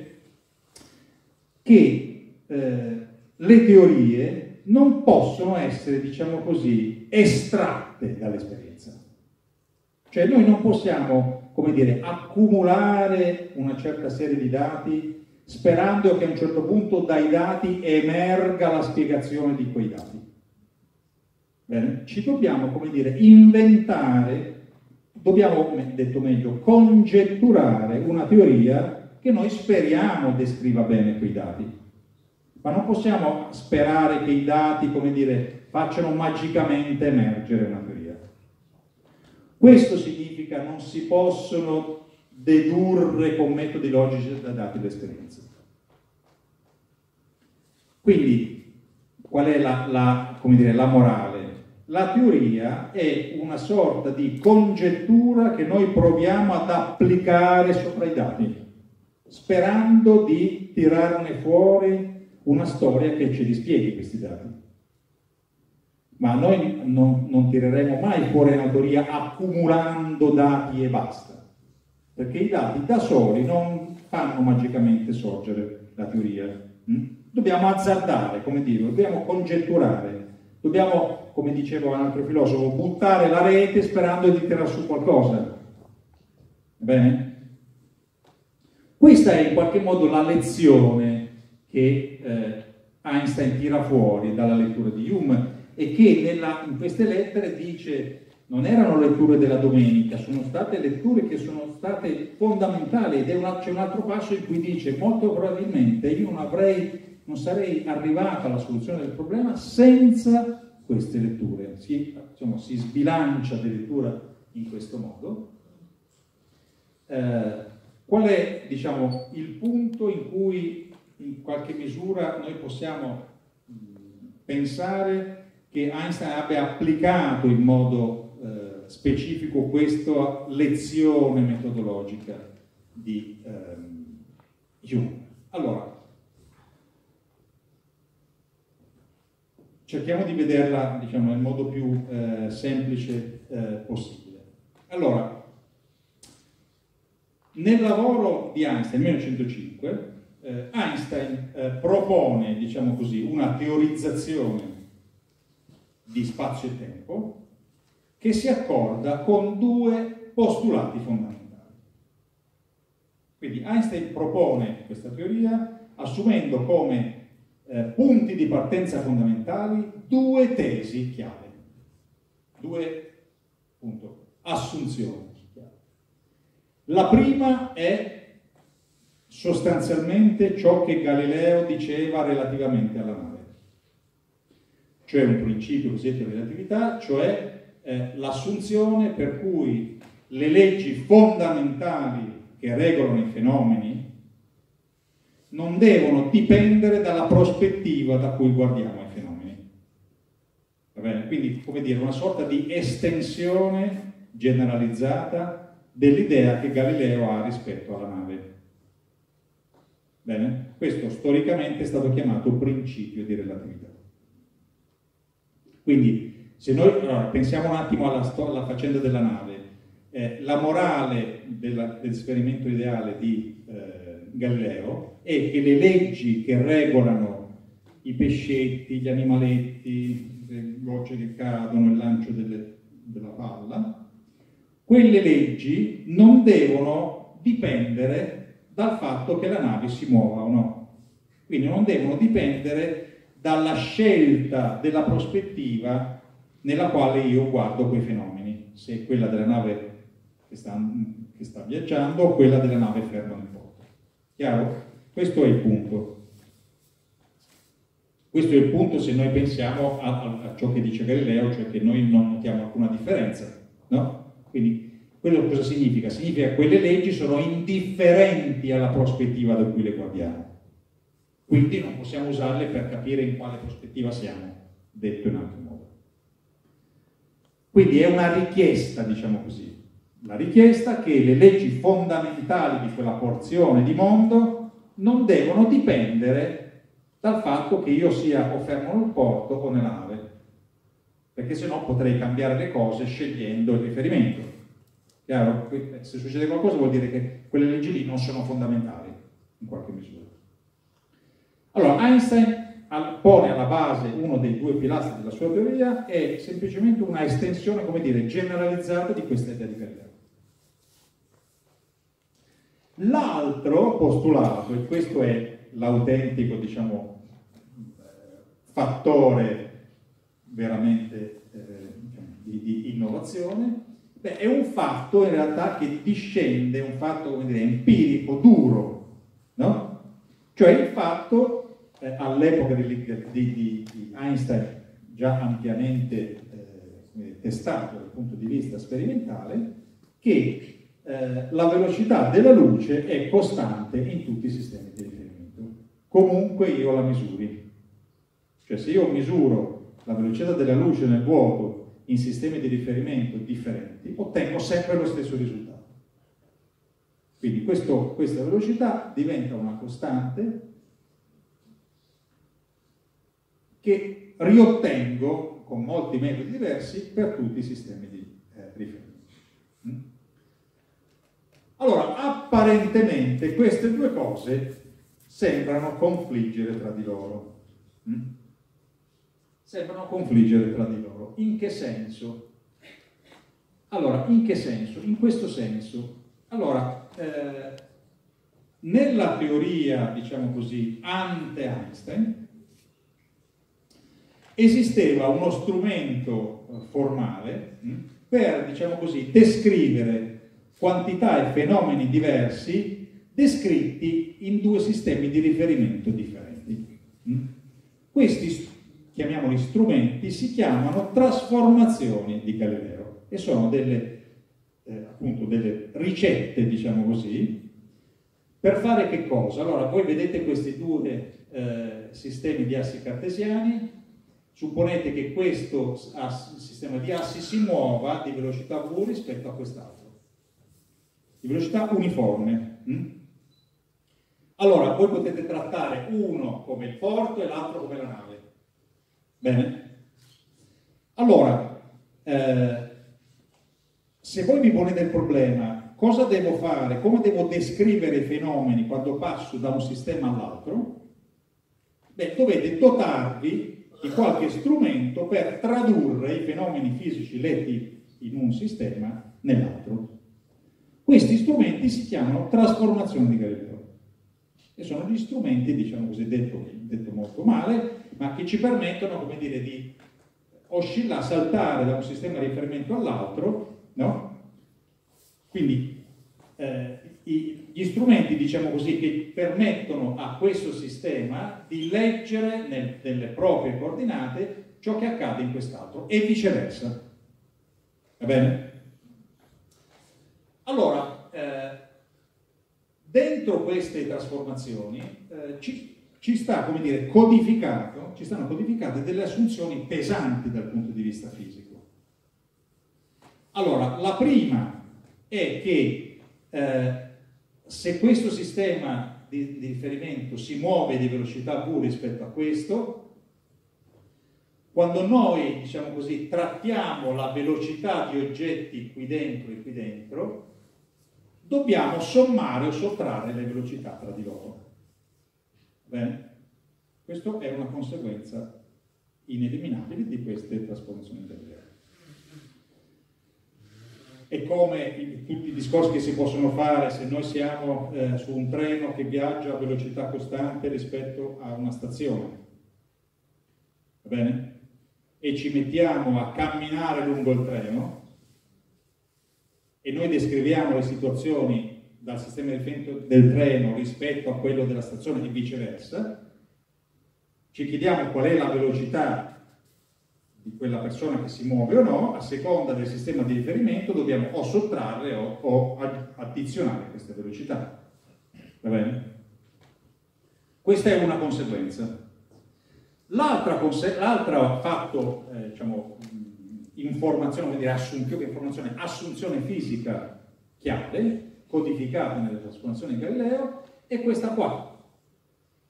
che eh, le teorie non possono essere, diciamo così, estratte dall'esperienza. Cioè noi non possiamo, come dire, accumulare una certa serie di dati sperando che a un certo punto dai dati emerga la spiegazione di quei dati. Bene? Ci dobbiamo, come dire, inventare, dobbiamo, detto meglio, congetturare una teoria che noi speriamo descriva bene quei dati. Ma non possiamo sperare che i dati, come dire, facciano magicamente emergere una teoria. Questo significa che non si possono dedurre con metodi logici da dati d'esperienza. Quindi, qual è la, la, come dire, la morale? La teoria è una sorta di congettura che noi proviamo ad applicare sopra i dati, sperando di tirarne fuori una storia che ci rispieghi questi dati. Ma noi non, non tireremo mai fuori una teoria accumulando dati e basta, perché i dati da soli non fanno magicamente sorgere la teoria. Mm? Dobbiamo azzardare, come dire, dobbiamo congetturare, dobbiamo, come diceva un altro filosofo, buttare la rete sperando di tirare su qualcosa. Bene? Questa è in qualche modo la lezione che eh, Einstein tira fuori dalla lettura di Hume e che nella, in queste lettere dice non erano letture della domenica, sono state letture che sono state fondamentali, ed c'è un altro passo in cui dice molto probabilmente io non avrei, non sarei arrivato alla soluzione del problema senza queste letture. Si, diciamo, si sbilancia addirittura in questo modo. Eh, qual è, diciamo, il punto in cui in qualche misura noi possiamo pensare che Einstein abbia applicato in modo eh, specifico questa lezione metodologica di eh, Hume? Allora, cerchiamo di vederla, diciamo, nel modo più eh, semplice eh, possibile. Allora, nel lavoro di Einstein, millenovecentocinque, eh, Einstein eh, propone, diciamo così, una teorizzazione di spazio e tempo che si accorda con due postulati fondamentali. Quindi Einstein propone questa teoria assumendo come eh, punti di partenza fondamentali due tesi chiave, due appunto, assunzioni chiave. La prima è sostanzialmente ciò che Galileo diceva relativamente alla nave, cioè un principio cosiddetto di relatività, cioè eh, l'assunzione per cui le leggi fondamentali che regolano i fenomeni non devono dipendere dalla prospettiva da cui guardiamo i fenomeni. Va bene? Quindi, come dire, una sorta di estensione generalizzata dell'idea che Galileo ha rispetto alla nave. Bene? Questo storicamente è stato chiamato principio di relatività. Quindi, se noi allora, pensiamo un attimo alla, alla faccenda della nave, eh, la morale della, dell'esperimento ideale di eh, Galileo è che le leggi che regolano i pescetti, gli animaletti, le gocce che cadono, il lancio delle, della palla, quelle leggi non devono dipendere dal fatto che la nave si muova o no. Quindi non devono dipendere dalla scelta della prospettiva nella quale io guardo quei fenomeni, se è quella della nave che sta, che sta viaggiando o quella della nave ferma nel porto. Chiaro? Questo è il punto. Questo è il punto se noi pensiamo a, a, a ciò che dice Galileo, cioè che noi non notiamo alcuna differenza, no? Quindi quello cosa significa? Significa che quelle leggi sono indifferenti alla prospettiva da cui le guardiamo. Quindi non possiamo usarle per capire in quale prospettiva siamo, detto in altro modo. Quindi è una richiesta, diciamo così, la richiesta che le leggi fondamentali di quella porzione di mondo non devono dipendere dal fatto che io sia o fermo nel porto o nella nave, perché sennò potrei cambiare le cose scegliendo il riferimento. Chiaro? Se succede qualcosa vuol dire che quelle leggi lì non sono fondamentali, in qualche misura. Allora, Einstein pone alla base uno dei due pilastri della sua teoria, è semplicemente una estensione, come dire, generalizzata di questa idea di Galileo. L'altro postulato, e questo è l'autentico, diciamo, fattore veramente eh, di, di innovazione, beh, è un fatto in realtà che discende, un fatto, come dire, empirico, duro, no? Cioè il fatto, eh, all'epoca di, di, di Einstein, già ampiamente eh, testato dal punto di vista sperimentale, che eh, la velocità della luce è costante in tutti i sistemi di riferimento, comunque io la misuri. Cioè se io misuro la velocità della luce nel vuoto in sistemi di riferimento differenti, ottengo sempre lo stesso risultato. Quindi questo, questa velocità diventa una costante che riottengo con molti metodi diversi per tutti i sistemi di eh, riferimento. Mm? Allora, apparentemente queste due cose sembrano confliggere tra di loro. Mm? Sembrano confliggere tra di loro. In che senso? Allora, in che senso? In questo senso. Allora, eh, nella teoria, diciamo così, ante-Einstein, esisteva uno strumento formale mh, per, diciamo così, descrivere quantità e fenomeni diversi descritti in due sistemi di riferimento differenti. Mh. Questi, chiamiamoli strumenti, si chiamano trasformazioni di Galileo e sono delle, eh, appunto, delle ricette, diciamo così, per fare che cosa? Allora, voi vedete questi due eh, sistemi di assi cartesiani. Supponete che questo sistema di assi si muova di velocità v rispetto a quest'altro, di velocità uniforme. Mm? Allora, voi potete trattare uno come il porto e l'altro come la nave. Bene? Allora, eh, se voi mi ponete il problema, cosa devo fare, come devo descrivere i fenomeni quando passo da un sistema all'altro? Beh, dovete dotarvi di qualche strumento per tradurre i fenomeni fisici letti in un sistema nell'altro. Questi strumenti si chiamano trasformazioni di Galileo e sono gli strumenti, diciamo così, detto, detto molto male, ma che ci permettono, come dire, di oscillare, saltare da un sistema di riferimento all'altro, no? Quindi eh, i, gli strumenti, diciamo così, che permettono a questo sistema di leggere nel, nelle proprie coordinate ciò che accade in quest'altro e viceversa. Va bene? Allora, eh, dentro queste trasformazioni eh, ci, ci sta, come dire, codificato, ci stanno codificate delle assunzioni pesanti dal punto di vista fisico. Allora, la prima è che eh, se questo sistema di, di riferimento si muove di velocità v rispetto a questo, quando noi, diciamo così, trattiamo la velocità di oggetti qui dentro e qui dentro, dobbiamo sommare o sottrarre le velocità tra di loro. Bene? Questa è una conseguenza ineliminabile di queste trasformazioni di Galileo. E come tutti i discorsi che si possono fare se noi siamo eh, su un treno che viaggia a velocità costante rispetto a una stazione, va bene? E ci mettiamo a camminare lungo il treno e noi descriviamo le situazioni dal sistema di riferimento del treno rispetto a quello della stazione e viceversa, ci chiediamo qual è la velocità di quella persona che si muove o no, a seconda del sistema di riferimento dobbiamo o sottrarre o, o addizionare queste velocità. Va bene? Questa è una conseguenza. L'altra conse- fatto, eh, diciamo, informazione, vuol dire assunzione, informazione, assunzione fisica chiave, codificata nelle trasformazioni di Galileo, è questa qua.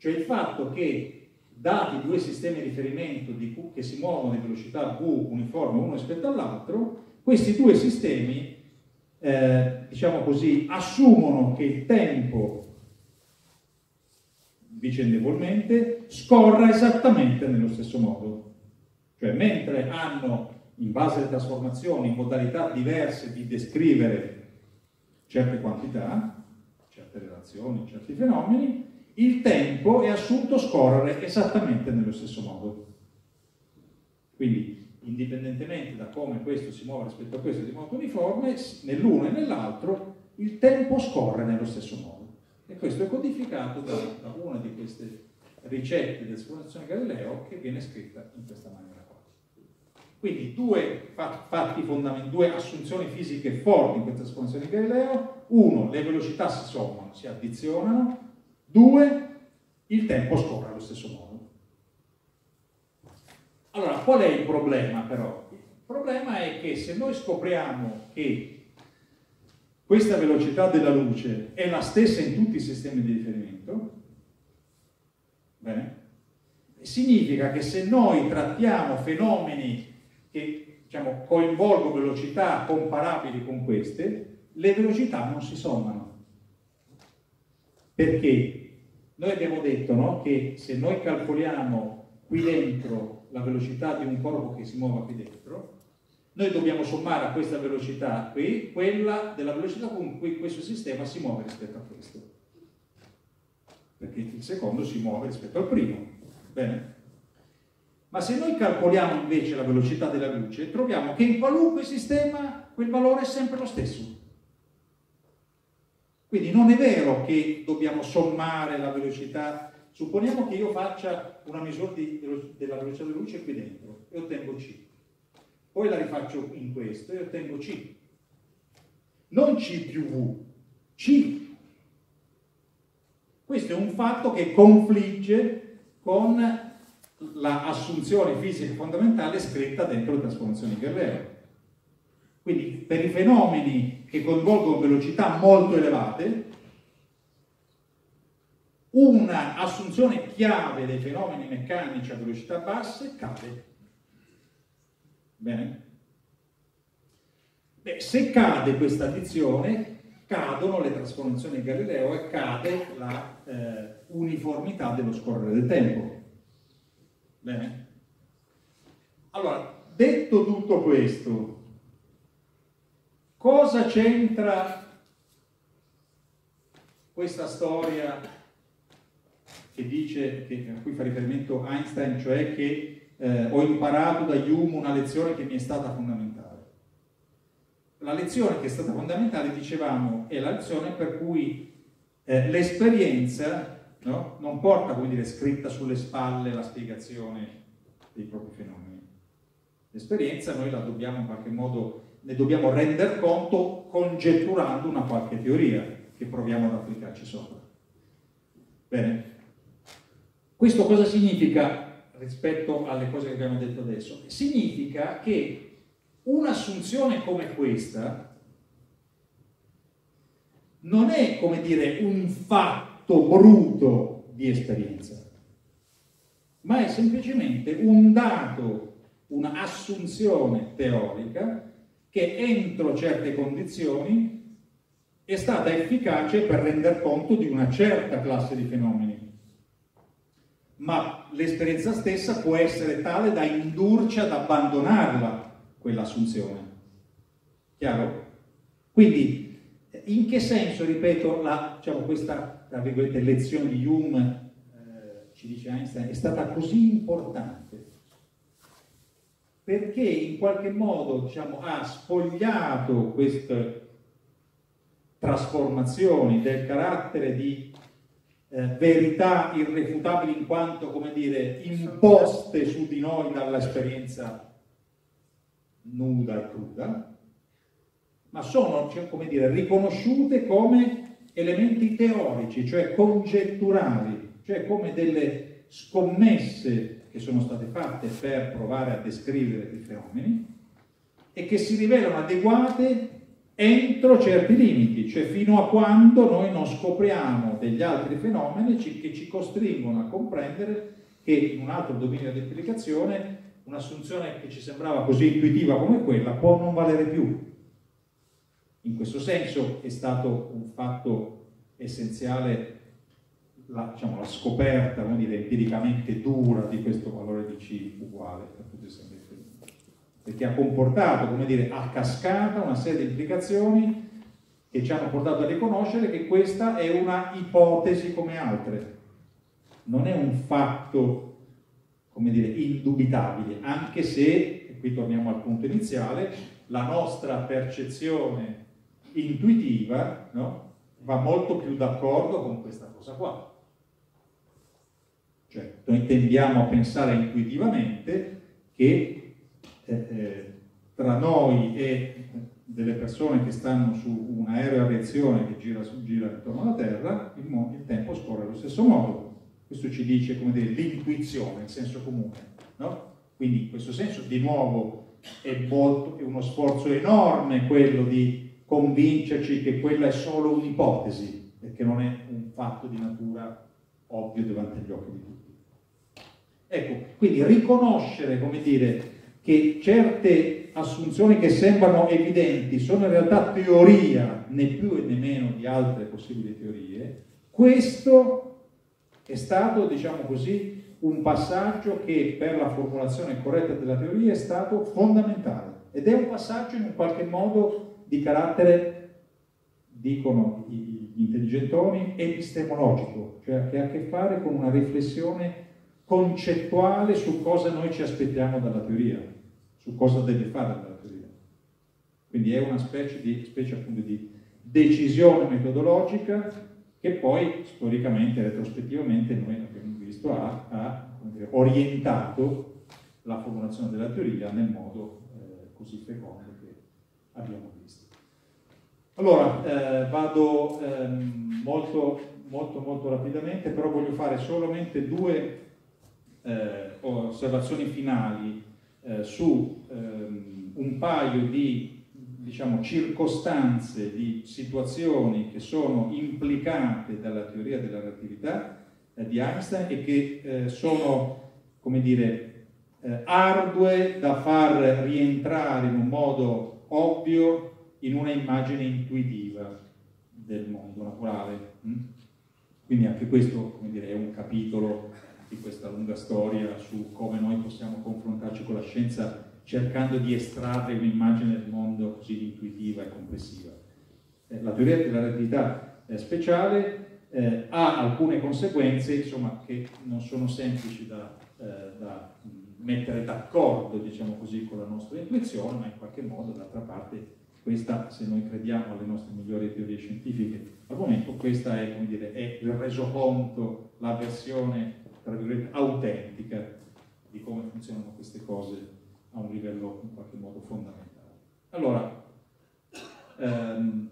cioè il fatto che dati due sistemi di riferimento di Q, che si muovono di velocità V uniforme uno rispetto all'altro, questi due sistemi Eh, diciamo così, assumono che il tempo vicendevolmente scorra esattamente nello stesso modo, cioè mentre hanno in base alle trasformazioni modalità diverse di descrivere certe quantità, certe relazioni, certi fenomeni, il tempo è assunto scorrere esattamente nello stesso modo. Quindi indipendentemente da come questo si muove rispetto a questo di modo uniforme, nell'uno e nell'altro il tempo scorre nello stesso modo. E questo è codificato da, da una di queste ricette dell'esplorazione Galileo che viene scritta in questa maniera qua. Quindi due fatti fondamentali, due assunzioni fisiche forti in questa esplorazione di Galileo: uno, le velocità si sommano, si addizionano; due, il tempo scorre allo stesso modo. Allora, qual è il problema però? Il problema è che se noi scopriamo che questa velocità della luce è la stessa in tutti i sistemi di riferimento, bene, significa che se noi trattiamo fenomeni che, diciamo, coinvolgono velocità comparabili con queste, le velocità non si sommano. Perché? Noi abbiamo detto, no, che se noi calcoliamo qui dentro la velocità di un corpo che si muove qui dentro, noi dobbiamo sommare a questa velocità qui quella della velocità con cui questo sistema si muove rispetto a questo, perché il secondo si muove rispetto al primo. Bene? Ma se noi calcoliamo invece la velocità della luce, troviamo che in qualunque sistema quel valore è sempre lo stesso. Quindi non è vero che dobbiamo sommare la velocità. Supponiamo che io faccia una misura di, della velocità della luce qui dentro e ottengo C. Poi la rifaccio in questo e ottengo C. Non C più V, C. Questo è un fatto che confligge con l'assunzione fisica fondamentale scritta dentro le trasformazioni di Galileo. Quindi per i fenomeni che coinvolgono velocità molto elevate, una assunzione chiave dei fenomeni meccanici a velocità basse cade. Bene? Beh, se cade questa addizione, cadono le trasformazioni di Galileo e cade la eh, uniformità dello scorrere del tempo. Bene? Allora, detto tutto questo, cosa c'entra questa storia che dice, che, a cui fa riferimento Einstein, cioè che eh, ho imparato da Hume una lezione che mi è stata fondamentale? La lezione che è stata fondamentale, dicevamo, è la lezione per cui eh, l'esperienza, no, non porta, come dire, scritta sulle spalle la spiegazione dei propri fenomeni. L'esperienza noi la dobbiamo in qualche modo, ne dobbiamo render conto congetturando una qualche teoria che proviamo ad applicarci sopra. Bene? Questo cosa significa rispetto alle cose che abbiamo detto adesso? Significa che un'assunzione come questa non è, come dire, un fatto bruto di esperienza, ma è semplicemente un dato, un'assunzione teorica che entro certe condizioni è stata efficace per render conto di una certa classe di fenomeni. Ma l'esperienza stessa può essere tale da indurci ad abbandonarla, quell'assunzione. Chiaro? Quindi, in che senso, ripeto, la, diciamo, questa, tra virgolette, lezione di Hume, eh, ci dice Einstein, è stata così importante? Perché in qualche modo, diciamo, ha spogliato queste trasformazioni del carattere di Eh, verità irrefutabili in quanto, come dire, imposte su di noi dall'esperienza nuda e cruda, ma sono, cioè, come dire, riconosciute come elementi teorici, cioè congetturali, cioè come delle scommesse che sono state fatte per provare a descrivere i fenomeni e che si rivelano adeguate entro certi limiti, cioè fino a quando noi non scopriamo degli altri fenomeni che ci costringono a comprendere che in un altro dominio di applicazione un'assunzione che ci sembrava così intuitiva come quella può non valere più. In questo senso è stato un fatto essenziale la, diciamo, la scoperta, come dire, empiricamente dura di questo valore di C uguale per tutti i semplici, perché ha comportato, come dire, a cascata una serie di implicazioni che ci hanno portato a riconoscere che questa è una ipotesi come altre, non è un fatto, come dire, indubitabile, anche se, e qui torniamo al punto iniziale, la nostra percezione intuitiva, no, va molto più d'accordo con questa cosa qua. Cioè, noi tendiamo a pensare intuitivamente che eh, eh, tra noi e delle persone che stanno su un aereo a reazione che gira, gira intorno alla Terra, il, il tempo scorre allo stesso modo. Questo ci dice, come dire, l'intuizione, il senso comune, no? Quindi in questo senso, di nuovo, è, molto, è uno sforzo enorme quello di convincerci che quella è solo un'ipotesi e che non è un fatto di natura ovvio davanti agli occhi di tutti. Ecco, quindi riconoscere, come dire, che certe assunzioni che sembrano evidenti sono in realtà teoria, né più e né meno di altre possibili teorie, questo è stato, diciamo così, un passaggio che per la formulazione corretta della teoria è stato fondamentale ed è un passaggio in un qualche modo di carattere, dicono gli intelligentoni, epistemologico, cioè che ha a che fare con una riflessione concettuale su cosa noi ci aspettiamo dalla teoria, su cosa deve fare dalla teoria. Quindi è una specie di, specie appunto di decisione metodologica che poi storicamente, retrospettivamente, noi abbiamo visto ha, ha come dire, orientato la formulazione della teoria nel modo eh, così fecondo che abbiamo visto. Allora, eh, vado ehm, molto, molto, molto rapidamente, però voglio fare solamente due eh, osservazioni finali eh, su ehm, un paio di, diciamo, circostanze, di situazioni che sono implicate dalla teoria della relatività eh, di Einstein e che eh, sono, come dire, eh, ardue da far rientrare in un modo ovvio in una immagine intuitiva del mondo naturale. Quindi anche questo, come dire, è un capitolo di questa lunga storia su come noi possiamo confrontarci con la scienza cercando di estrarre un'immagine del mondo così intuitiva e complessiva. Eh, la teoria della relatività eh, speciale eh, ha alcune conseguenze, insomma, che non sono semplici da, eh, da mettere d'accordo, diciamo così, con la nostra intuizione, ma in qualche modo, d'altra parte, questa, se noi crediamo alle nostre migliori teorie scientifiche al momento, questa è, come dire, è il resoconto, la versione, tra virgolette, autentica di come funzionano queste cose a un livello in qualche modo fondamentale. Allora, ehm,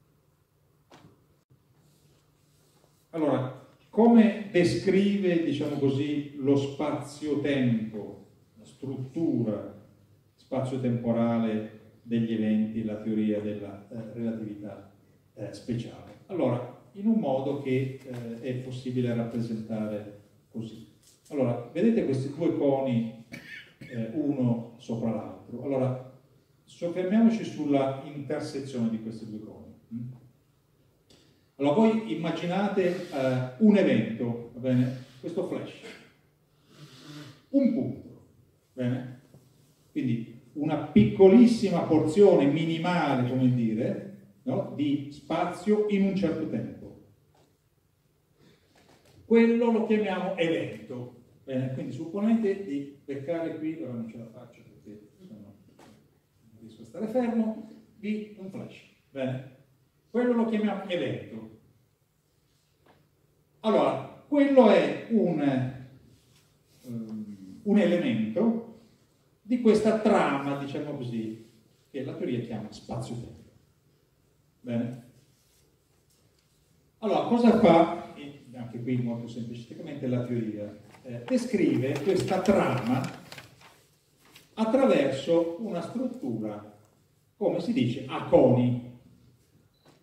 allora come descrive, diciamo così, lo spazio-tempo, la struttura spazio-temporale degli eventi, la teoria della eh, relatività eh, speciale? Allora, in un modo che eh, è possibile rappresentare così. Allora, vedete questi due coni, eh, uno sopra l'altro. Allora, soffermiamoci sulla intersezione di questi due coni. Allora, voi immaginate eh, un evento, va bene? Questo flash, un punto, bene? Quindi una piccolissima porzione minimale, come dire, no? Di spazio in un certo tempo. Quello lo chiamiamo evento. Bene? Quindi supponete di beccare qui, ora non ce la faccio perché sono, non riesco a stare fermo, di un flash. Bene? Quello lo chiamiamo evento. Allora, quello è un, um, un elemento di questa trama, diciamo così, che la teoria chiama spazio-tempo. Bene? Allora, cosa fa, e anche qui molto semplicisticamente, la teoria? Eh, descrive questa trama attraverso una struttura, come si dice, a coni.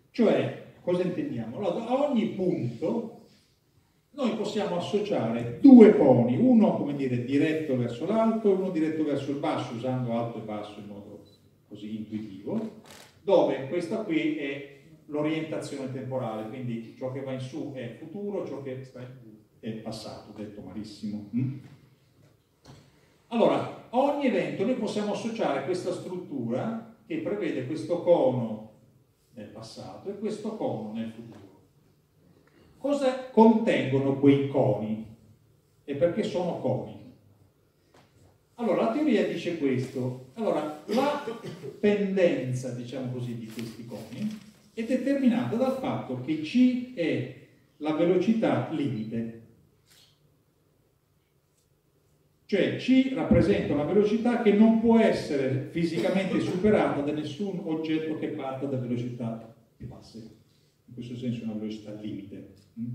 Cioè, cosa intendiamo? Allora, a ogni punto noi possiamo associare due coni, uno, come dire, diretto verso l'alto e uno diretto verso il basso, usando alto e basso in modo così intuitivo, dove questa qui è l'orientazione temporale, quindi ciò che va in su è futuro, ciò che sta in giù è passato, detto malissimo. Allora, a ogni evento noi possiamo associare questa struttura che prevede questo cono nel passato e questo cono nel futuro. Cosa contengono quei coni e perché sono coni? Allora, la teoria dice questo. Allora, la pendenza, diciamo così, di questi coni è determinata dal fatto che c è la velocità limite. Cioè c rappresenta una velocità che non può essere fisicamente superata da nessun oggetto che parta da velocità più basse. In questo senso è una velocità limite.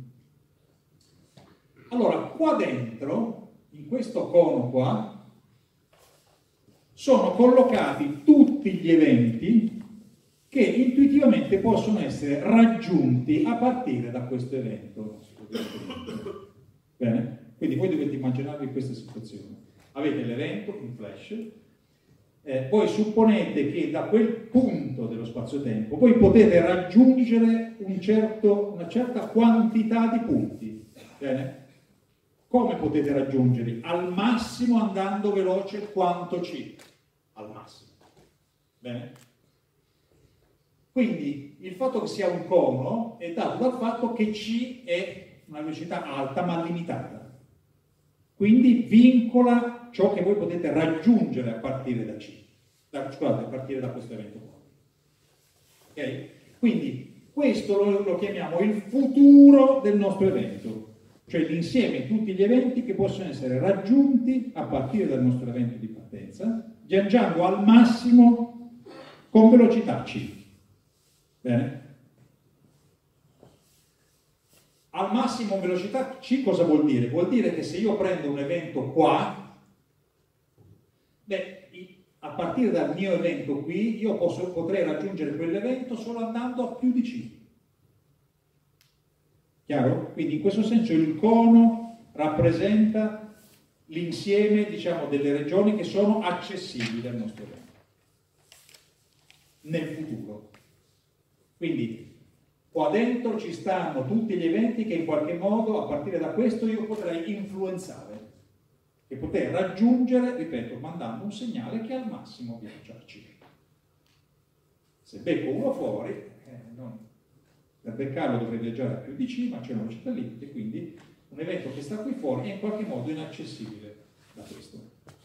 Allora, qua dentro, in questo cono qua, sono collocati tutti gli eventi che intuitivamente possono essere raggiunti a partire da questo evento. Bene? Quindi voi dovete immaginarvi questa situazione. Avete l'evento, un flash, eh, poi supponete che da quel punto dello spazio-tempo voi potete raggiungere un certo, una certa quantità di punti. Bene? Come potete raggiungerli? Al massimo andando veloce quanto c. Al massimo. Bene? Quindi il fatto che sia un cono è dato dal fatto che c è una velocità alta ma limitata. Quindi vincola ciò che voi potete raggiungere a partire da c. Da, scusate, a partire da questo evento qua. Ok? Quindi questo lo, lo chiamiamo il futuro del nostro evento. Cioè l'insieme di tutti gli eventi che possono essere raggiunti a partire dal nostro evento di partenza, viaggiando al massimo con velocità c. Bene? Al massimo velocità c cosa vuol dire? Vuol dire che se io prendo un evento qua, beh, a partire dal mio evento qui, io posso, potrei raggiungere quell'evento solo andando a più di c. Chiaro? Quindi in questo senso il cono rappresenta l'insieme, diciamo, delle regioni che sono accessibili al nostro evento nel futuro. Quindi qua dentro ci stanno tutti gli eventi che in qualche modo a partire da questo io potrei influenzare e poter raggiungere, ripeto, mandando un segnale che al massimo viaggia a c. Se becco uno fuori, eh, non per beccarlo dovrei viaggiare a più di c, ma c'è una velocità limite, quindi un evento che sta qui fuori è in qualche modo inaccessibile da questo.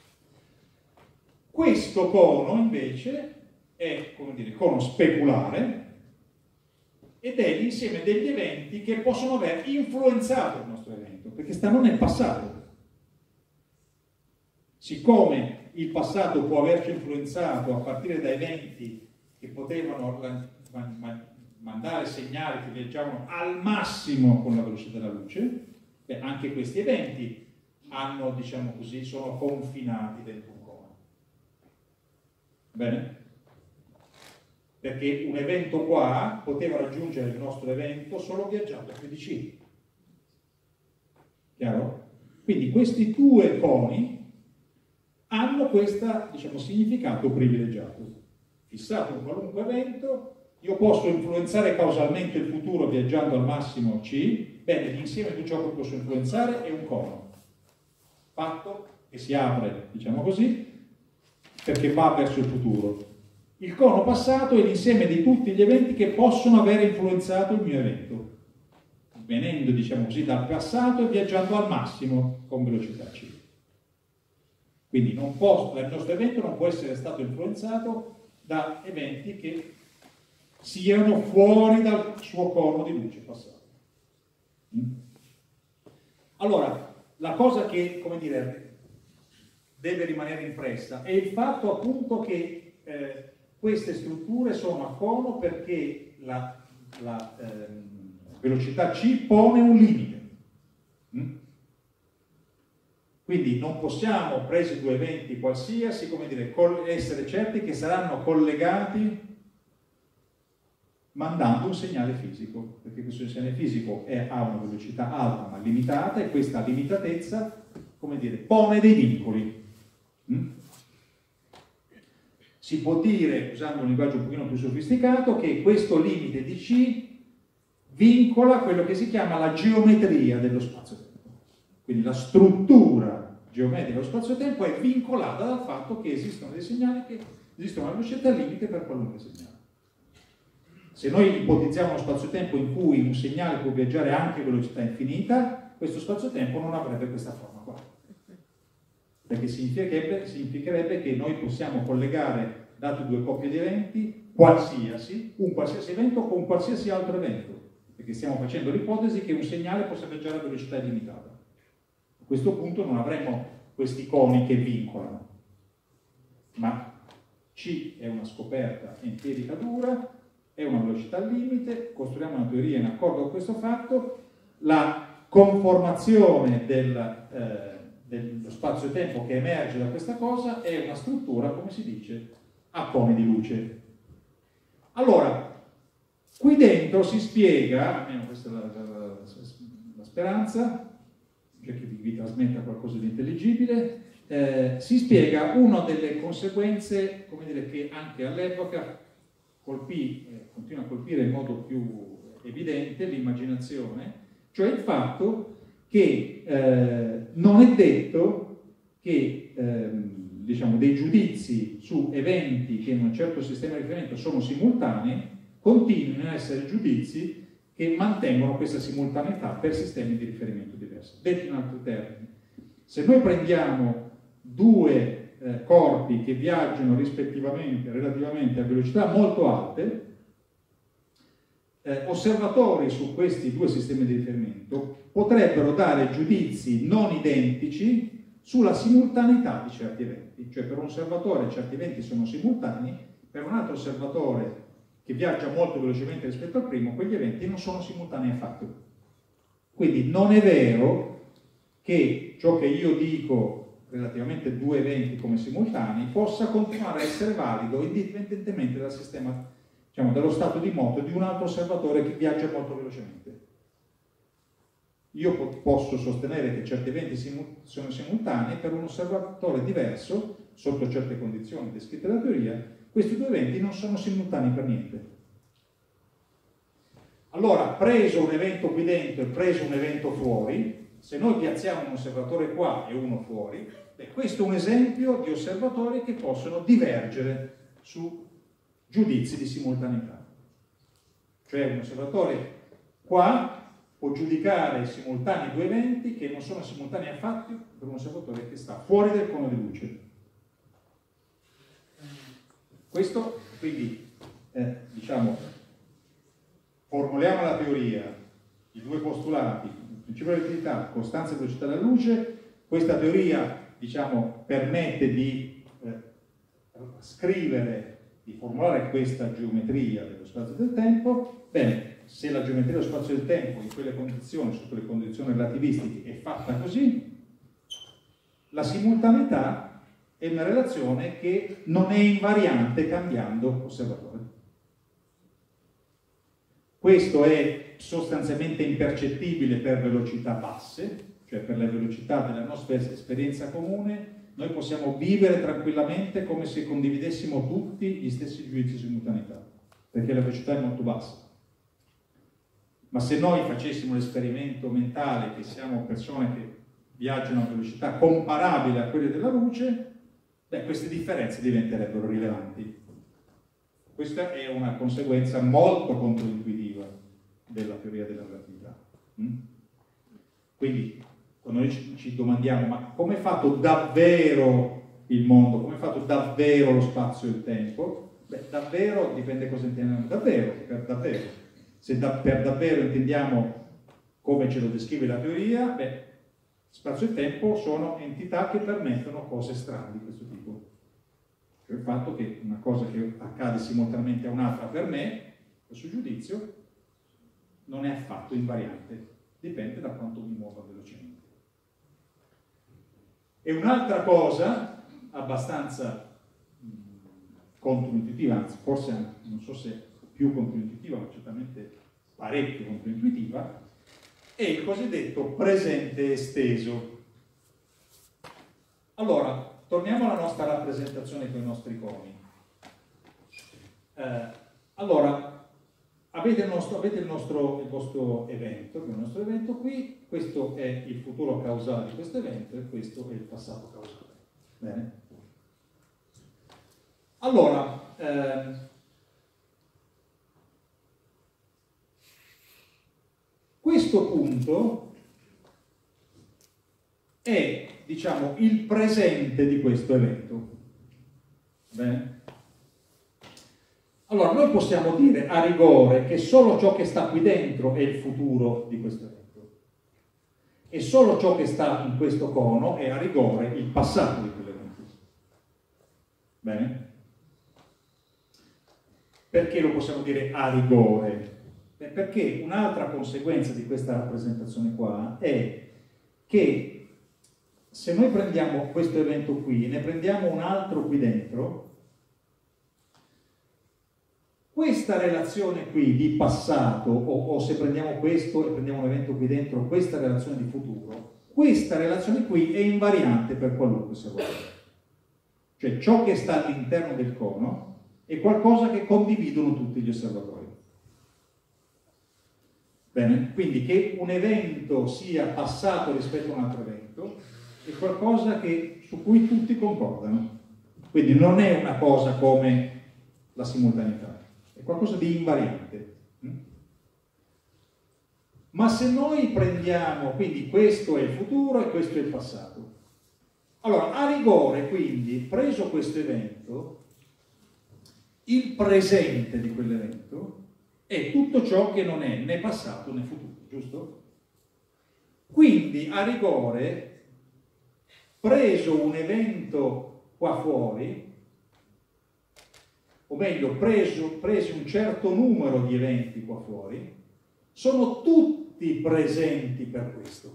Questo cono invece è, come dire, cono speculare ed è l'insieme degli eventi che possono aver influenzato il nostro evento, perché stanno nel passato. Siccome il passato può averci influenzato a partire da eventi che potevano mandare segnali che viaggiavano al massimo con la velocità della luce, beh, anche questi eventi hanno, diciamo così, sono confinati dentro un cono. Bene? Perché un evento qua poteva raggiungere il nostro evento solo viaggiando a più di c. Chiaro? Quindi questi due coni hanno questo, diciamo, significato privilegiato. Fissato un qualunque evento, io posso influenzare causalmente il futuro viaggiando al massimo c, bene, l'insieme di ciò che posso influenzare è un cono, fatto che si apre, diciamo così, perché va verso il futuro. Il cono passato è l'insieme di tutti gli eventi che possono aver influenzato il mio evento, venendo, diciamo così, dal passato e viaggiando al massimo con velocità c. Quindi non può, il nostro evento non può essere stato influenzato da eventi che siano fuori dal suo cono di luce passato. Allora, la cosa che, come dire, deve rimanere impressa è il fatto appunto che eh, queste strutture sono a cono perché la, la ehm, velocità c pone un limite. Mm? Quindi non possiamo, presi due eventi qualsiasi, come dire, essere certi che saranno collegati mandando un segnale fisico, perché questo segnale fisico è, ha una velocità alta ma limitata, e questa limitatezza, come dire, pone dei vincoli. Mm? Si può dire, usando un linguaggio un pochino più sofisticato, che questo limite di C vincola quello che si chiama la geometria dello spazio-tempo. Quindi la struttura geometrica dello spazio-tempo è vincolata dal fatto che esistono dei segnali che esistono una velocità limite per qualunque segnale. Se noi ipotizziamo uno spazio-tempo in cui un segnale può viaggiare anche a velocità infinita, questo spazio-tempo non avrebbe questa forma qua. Perché significherebbe, significherebbe che noi possiamo collegare, date due coppie di eventi, qualsiasi, un qualsiasi evento con qualsiasi altro evento. Perché stiamo facendo l'ipotesi che un segnale possa viaggiare a velocità illimitata. A questo punto non avremo questi coni che vincolano. Ma C è una scoperta empirica dura, è una velocità al limite, costruiamo una teoria in accordo con questo fatto, la conformazione del, eh, dello spazio-tempo che emerge da questa cosa è una struttura, come si dice, a coni di luce. Allora, qui dentro si spiega, almeno questa è la, la, la, la speranza, cioè che vi, vi trasmetta qualcosa di intelligibile, eh, si spiega una delle conseguenze, come dire, che anche all'epoca colpì, eh, continua a colpire in modo più evidente l'immaginazione, cioè il fatto che eh, non è detto che ehm, diciamo, dei giudizi su eventi che in un certo sistema di riferimento sono simultanei continuino a essere giudizi che mantengono questa simultaneità per sistemi di riferimento diversi. Detto in altri termini, se noi prendiamo due eh, corpi che viaggiano rispettivamente, relativamente a velocità molto alte, eh, osservatori su questi due sistemi di riferimento potrebbero dare giudizi non identici sulla simultaneità di certi eventi. Cioè per un osservatore certi eventi sono simultanei, per un altro osservatore che viaggia molto velocemente rispetto al primo, quegli eventi non sono simultanei affatto. Quindi non è vero che ciò che io dico relativamente a due eventi come simultanei possa continuare a essere valido indipendentemente dal sistema, diciamo, dallo stato di moto di un altro osservatore che viaggia molto velocemente. Io po posso sostenere che certi eventi simu sono simultanei, per un osservatore diverso, sotto certe condizioni descritte dalla teoria, questi due eventi non sono simultanei per niente. Allora, preso un evento qui dentro e preso un evento fuori, se noi piazziamo un osservatore qua e uno fuori, beh, questo è un esempio di osservatori che possono divergere su giudizi di simultaneità. Cioè un osservatore qua può giudicare simultanei due eventi che non sono simultanei affatto per un osservatore che sta fuori del cono di luce. Questo, quindi, eh, diciamo, formuliamo la teoria, i due postulati, principio di relatività, costanza e velocità della luce. Questa teoria, diciamo, permette di eh, scrivere, di formulare questa geometria dello spazio e del tempo. Bene, se la geometria dello spazio e del tempo in quelle condizioni, sotto le condizioni relativistiche, è fatta così, la simultaneità è una relazione che non è invariante cambiando osservatore. Questo è sostanzialmente impercettibile per velocità basse, cioè per le velocità della nostra esperienza comune. Noi possiamo vivere tranquillamente come se condividessimo tutti gli stessi giudizi di simultaneità, perché la velocità è molto bassa. Ma se noi facessimo l'esperimento mentale che siamo persone che viaggiano a velocità comparabili a quelle della luce, beh, queste differenze diventerebbero rilevanti. Questa è una conseguenza molto controintuitiva della teoria della relatività. Mm? Quindi, quando noi ci, ci domandiamo, ma come è fatto davvero il mondo? Come è fatto davvero lo spazio e il tempo? Beh, davvero dipende cosa intendiamo davvero, per davvero. Se da, per davvero intendiamo come ce lo descrive la teoria, beh, spazio e tempo sono entità che permettono cose strane di questo tipo. Cioè il fatto che una cosa che accade simultaneamente a un'altra per me, questo giudizio, non è affatto invariante, dipende da quanto mi muova velocemente. E un'altra cosa abbastanza mh, controintuitiva, anzi forse non so se più controintuitiva, ma certamente parecchio controintuitiva, è il cosiddetto presente esteso. Allora, torniamo alla nostra rappresentazione con i nostri coni. Eh, allora, avete, il, nostro, avete il, nostro, il vostro evento, il nostro evento qui, questo è il futuro causale di questo evento e questo è il passato causale. Bene? Allora, eh, questo punto è, diciamo, il presente di questo evento. Bene? Allora, noi possiamo dire a rigore che solo ciò che sta qui dentro è il futuro di questo evento e solo ciò che sta in questo cono è a rigore il passato di quell'evento. Bene? Perché lo possiamo dire a rigore? Beh, perché un'altra conseguenza di questa rappresentazione qua è che se noi prendiamo questo evento qui e ne prendiamo un altro qui dentro, questa relazione qui di passato, o, o se prendiamo questo e prendiamo un evento qui dentro, questa relazione di futuro, questa relazione qui è invariante per qualunque osservatore. Cioè ciò che sta all'interno del cono è qualcosa che condividono tutti gli osservatori. Bene? Quindi che un evento sia passato rispetto a un altro evento è qualcosa che, su cui tutti concordano. Quindi non è una cosa come la simultaneità. È qualcosa di invariante. Ma se noi prendiamo, quindi questo è il futuro e questo è il passato. Allora, a rigore, quindi, preso questo evento, il presente di quell'evento è tutto ciò che non è né passato né futuro, giusto? Quindi, a rigore, preso un evento qua fuori, o meglio, preso, preso un certo numero di eventi qua fuori, sono tutti presenti per questo.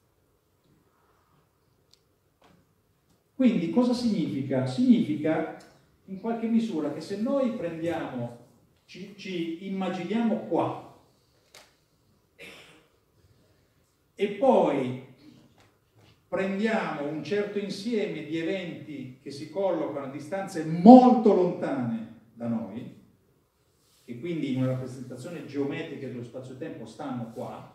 Quindi cosa significa? Significa in qualche misura che se noi prendiamo, ci, ci immaginiamo qua e poi prendiamo un certo insieme di eventi che si collocano a distanze molto lontane da noi, che quindi in una rappresentazione geometrica dello spazio-tempo stanno qua,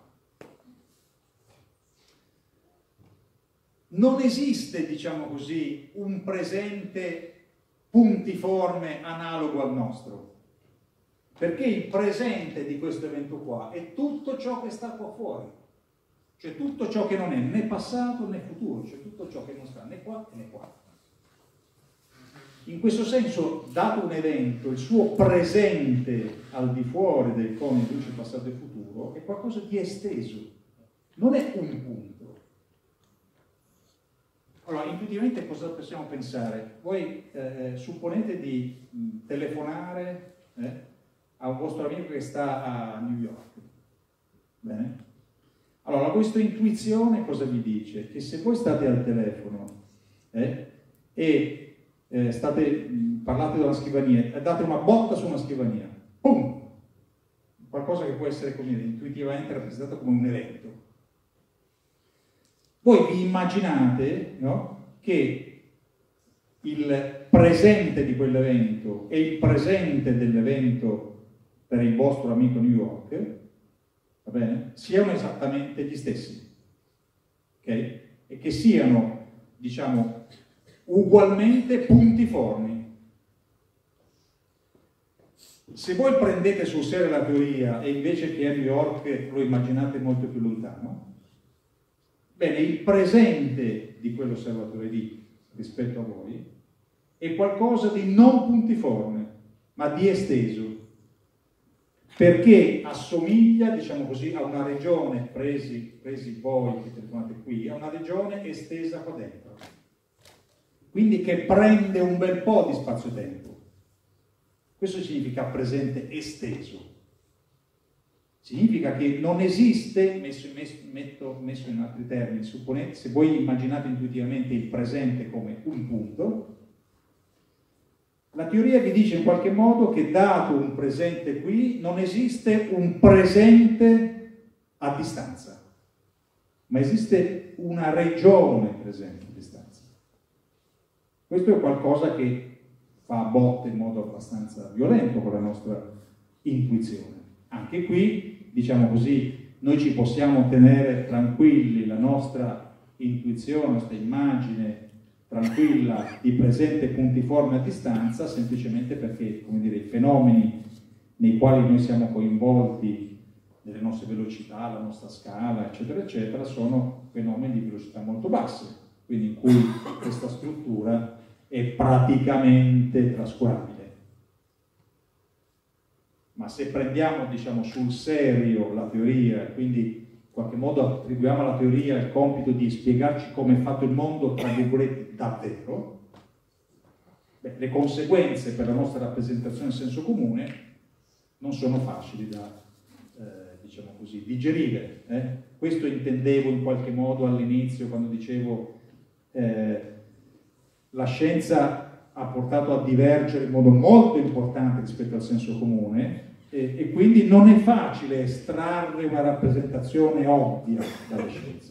non esiste, diciamo così, un presente puntiforme analogo al nostro, perché il presente di questo evento qua è tutto ciò che sta qua fuori, cioè tutto ciò che non è né passato né futuro, cioè tutto ciò che non sta né qua né qua. In questo senso, dato un evento, il suo presente al di fuori del cono di luce passato e futuro è qualcosa di esteso, non è un punto. Allora, intuitivamente cosa possiamo pensare? Voi eh, supponete di mh, telefonare eh, a un vostro amico che sta a New York. Bene? Allora, la vostra intuizione cosa vi dice? Che se voi state al telefono eh, e eh, state, mh, parlate dalla scrivania, date una botta su una scrivania, pum! Qualcosa che può essere, come dire, intuitivamente rappresentato come un evento. Voi vi immaginate, no, che il presente di quell'evento e il presente dell'evento per il vostro amico New York, va bene, siano esattamente gli stessi, ok? E che siano, diciamo, ugualmente puntiformi. Se voi prendete sul serio la teoria e invece che a New York lo immaginate molto più lontano, bene, il presente di quell'osservatore lì rispetto a voi è qualcosa di non puntiforme, ma di esteso, perché assomiglia, diciamo così, a una regione, presi, presi voi che telefonate qui, a una regione estesa qua dentro. Quindi che prende un bel po' di spazio-tempo. Questo significa presente esteso. Significa che non esiste, messo, messo, metto, messo in altri termini, supponete, se voi immaginate intuitivamente il presente come un punto, La teoria vi dice in qualche modo che dato un presente qui, non esiste un presente a distanza, ma esiste una regione presente a distanza. Questo è qualcosa che fa a botte in modo abbastanza violento con la nostra intuizione. Anche qui, diciamo così, noi ci possiamo tenere tranquilli, la nostra intuizione, la nostra immagine tranquilla di presente puntiforme a distanza, semplicemente perché, come dire, i fenomeni nei quali noi siamo coinvolti, delle nostre velocità, la nostra scala, eccetera, eccetera, sono fenomeni di velocità molto basse, quindi in cui questa struttura è praticamente trascurabile. Ma se prendiamo, diciamo, sul serio la teoria, quindi in qualche modo attribuiamo alla teoria il compito di spiegarci come è fatto il mondo, tra virgolette, davvero, beh, le conseguenze per la nostra rappresentazione in senso comune non sono facili da, eh, diciamo così, digerire. Eh? Questo intendevo in qualche modo all'inizio, quando dicevo eh, la scienza ha portato a divergere in modo molto importante rispetto al senso comune, E, e quindi non è facile estrarre una rappresentazione ovvia dalle scienze.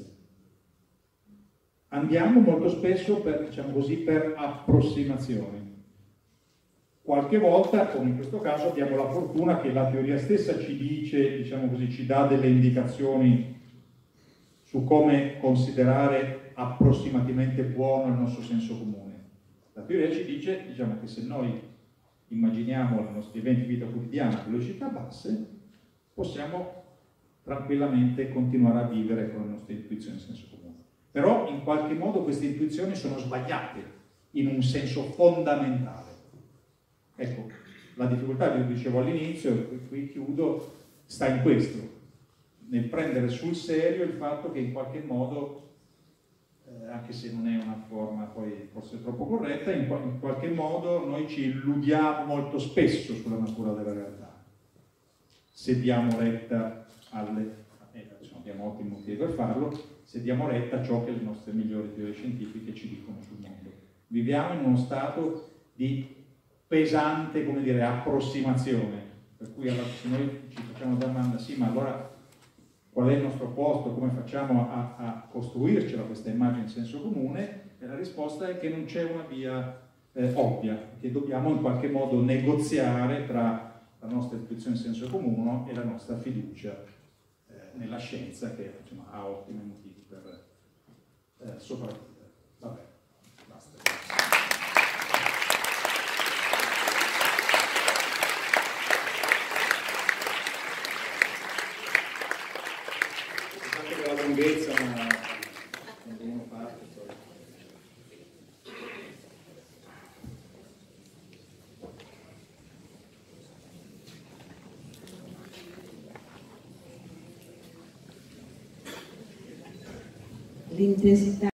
Andiamo molto spesso per, diciamo così, per approssimazioni. Qualche volta, come in questo caso, abbiamo la fortuna che la teoria stessa ci dice, diciamo così, ci dà delle indicazioni su come considerare approssimativamente buono il nostro senso comune. La teoria ci dice, diciamo, che se noi immaginiamo i nostri eventi di vita quotidiana a velocità basse, possiamo tranquillamente continuare a vivere con le nostre intuizioni in senso comune. Però in qualche modo queste intuizioni sono sbagliate in un senso fondamentale. Ecco, la difficoltà, vi dicevo all'inizio, e qui chiudo, sta in questo, nel prendere sul serio il fatto che in qualche modo, Eh, anche se non è una forma poi forse troppo corretta, in, qual in qualche modo noi ci illudiamo molto spesso sulla natura della realtà, se diamo retta alle, eh, insomma, abbiamo ottimi motivi per farlo, se diamo retta a ciò che le nostre migliori teorie scientifiche ci dicono sul mondo. Viviamo in uno stato di pesante, come dire, approssimazione, per cui allora, se noi ci facciamo la domanda, sì, ma allora qual è il nostro posto, come facciamo a, a costruircela questa immagine in senso comune, e la risposta è che non c'è una via eh, ovvia, che dobbiamo in qualche modo negoziare tra la nostra intuizione in senso comune e la nostra fiducia eh, nella scienza, che insomma, ha ottimi motivi per eh, sopravvivere. Vabbè, basta. La lunghezza, ma quando uno parte poi. L'intensità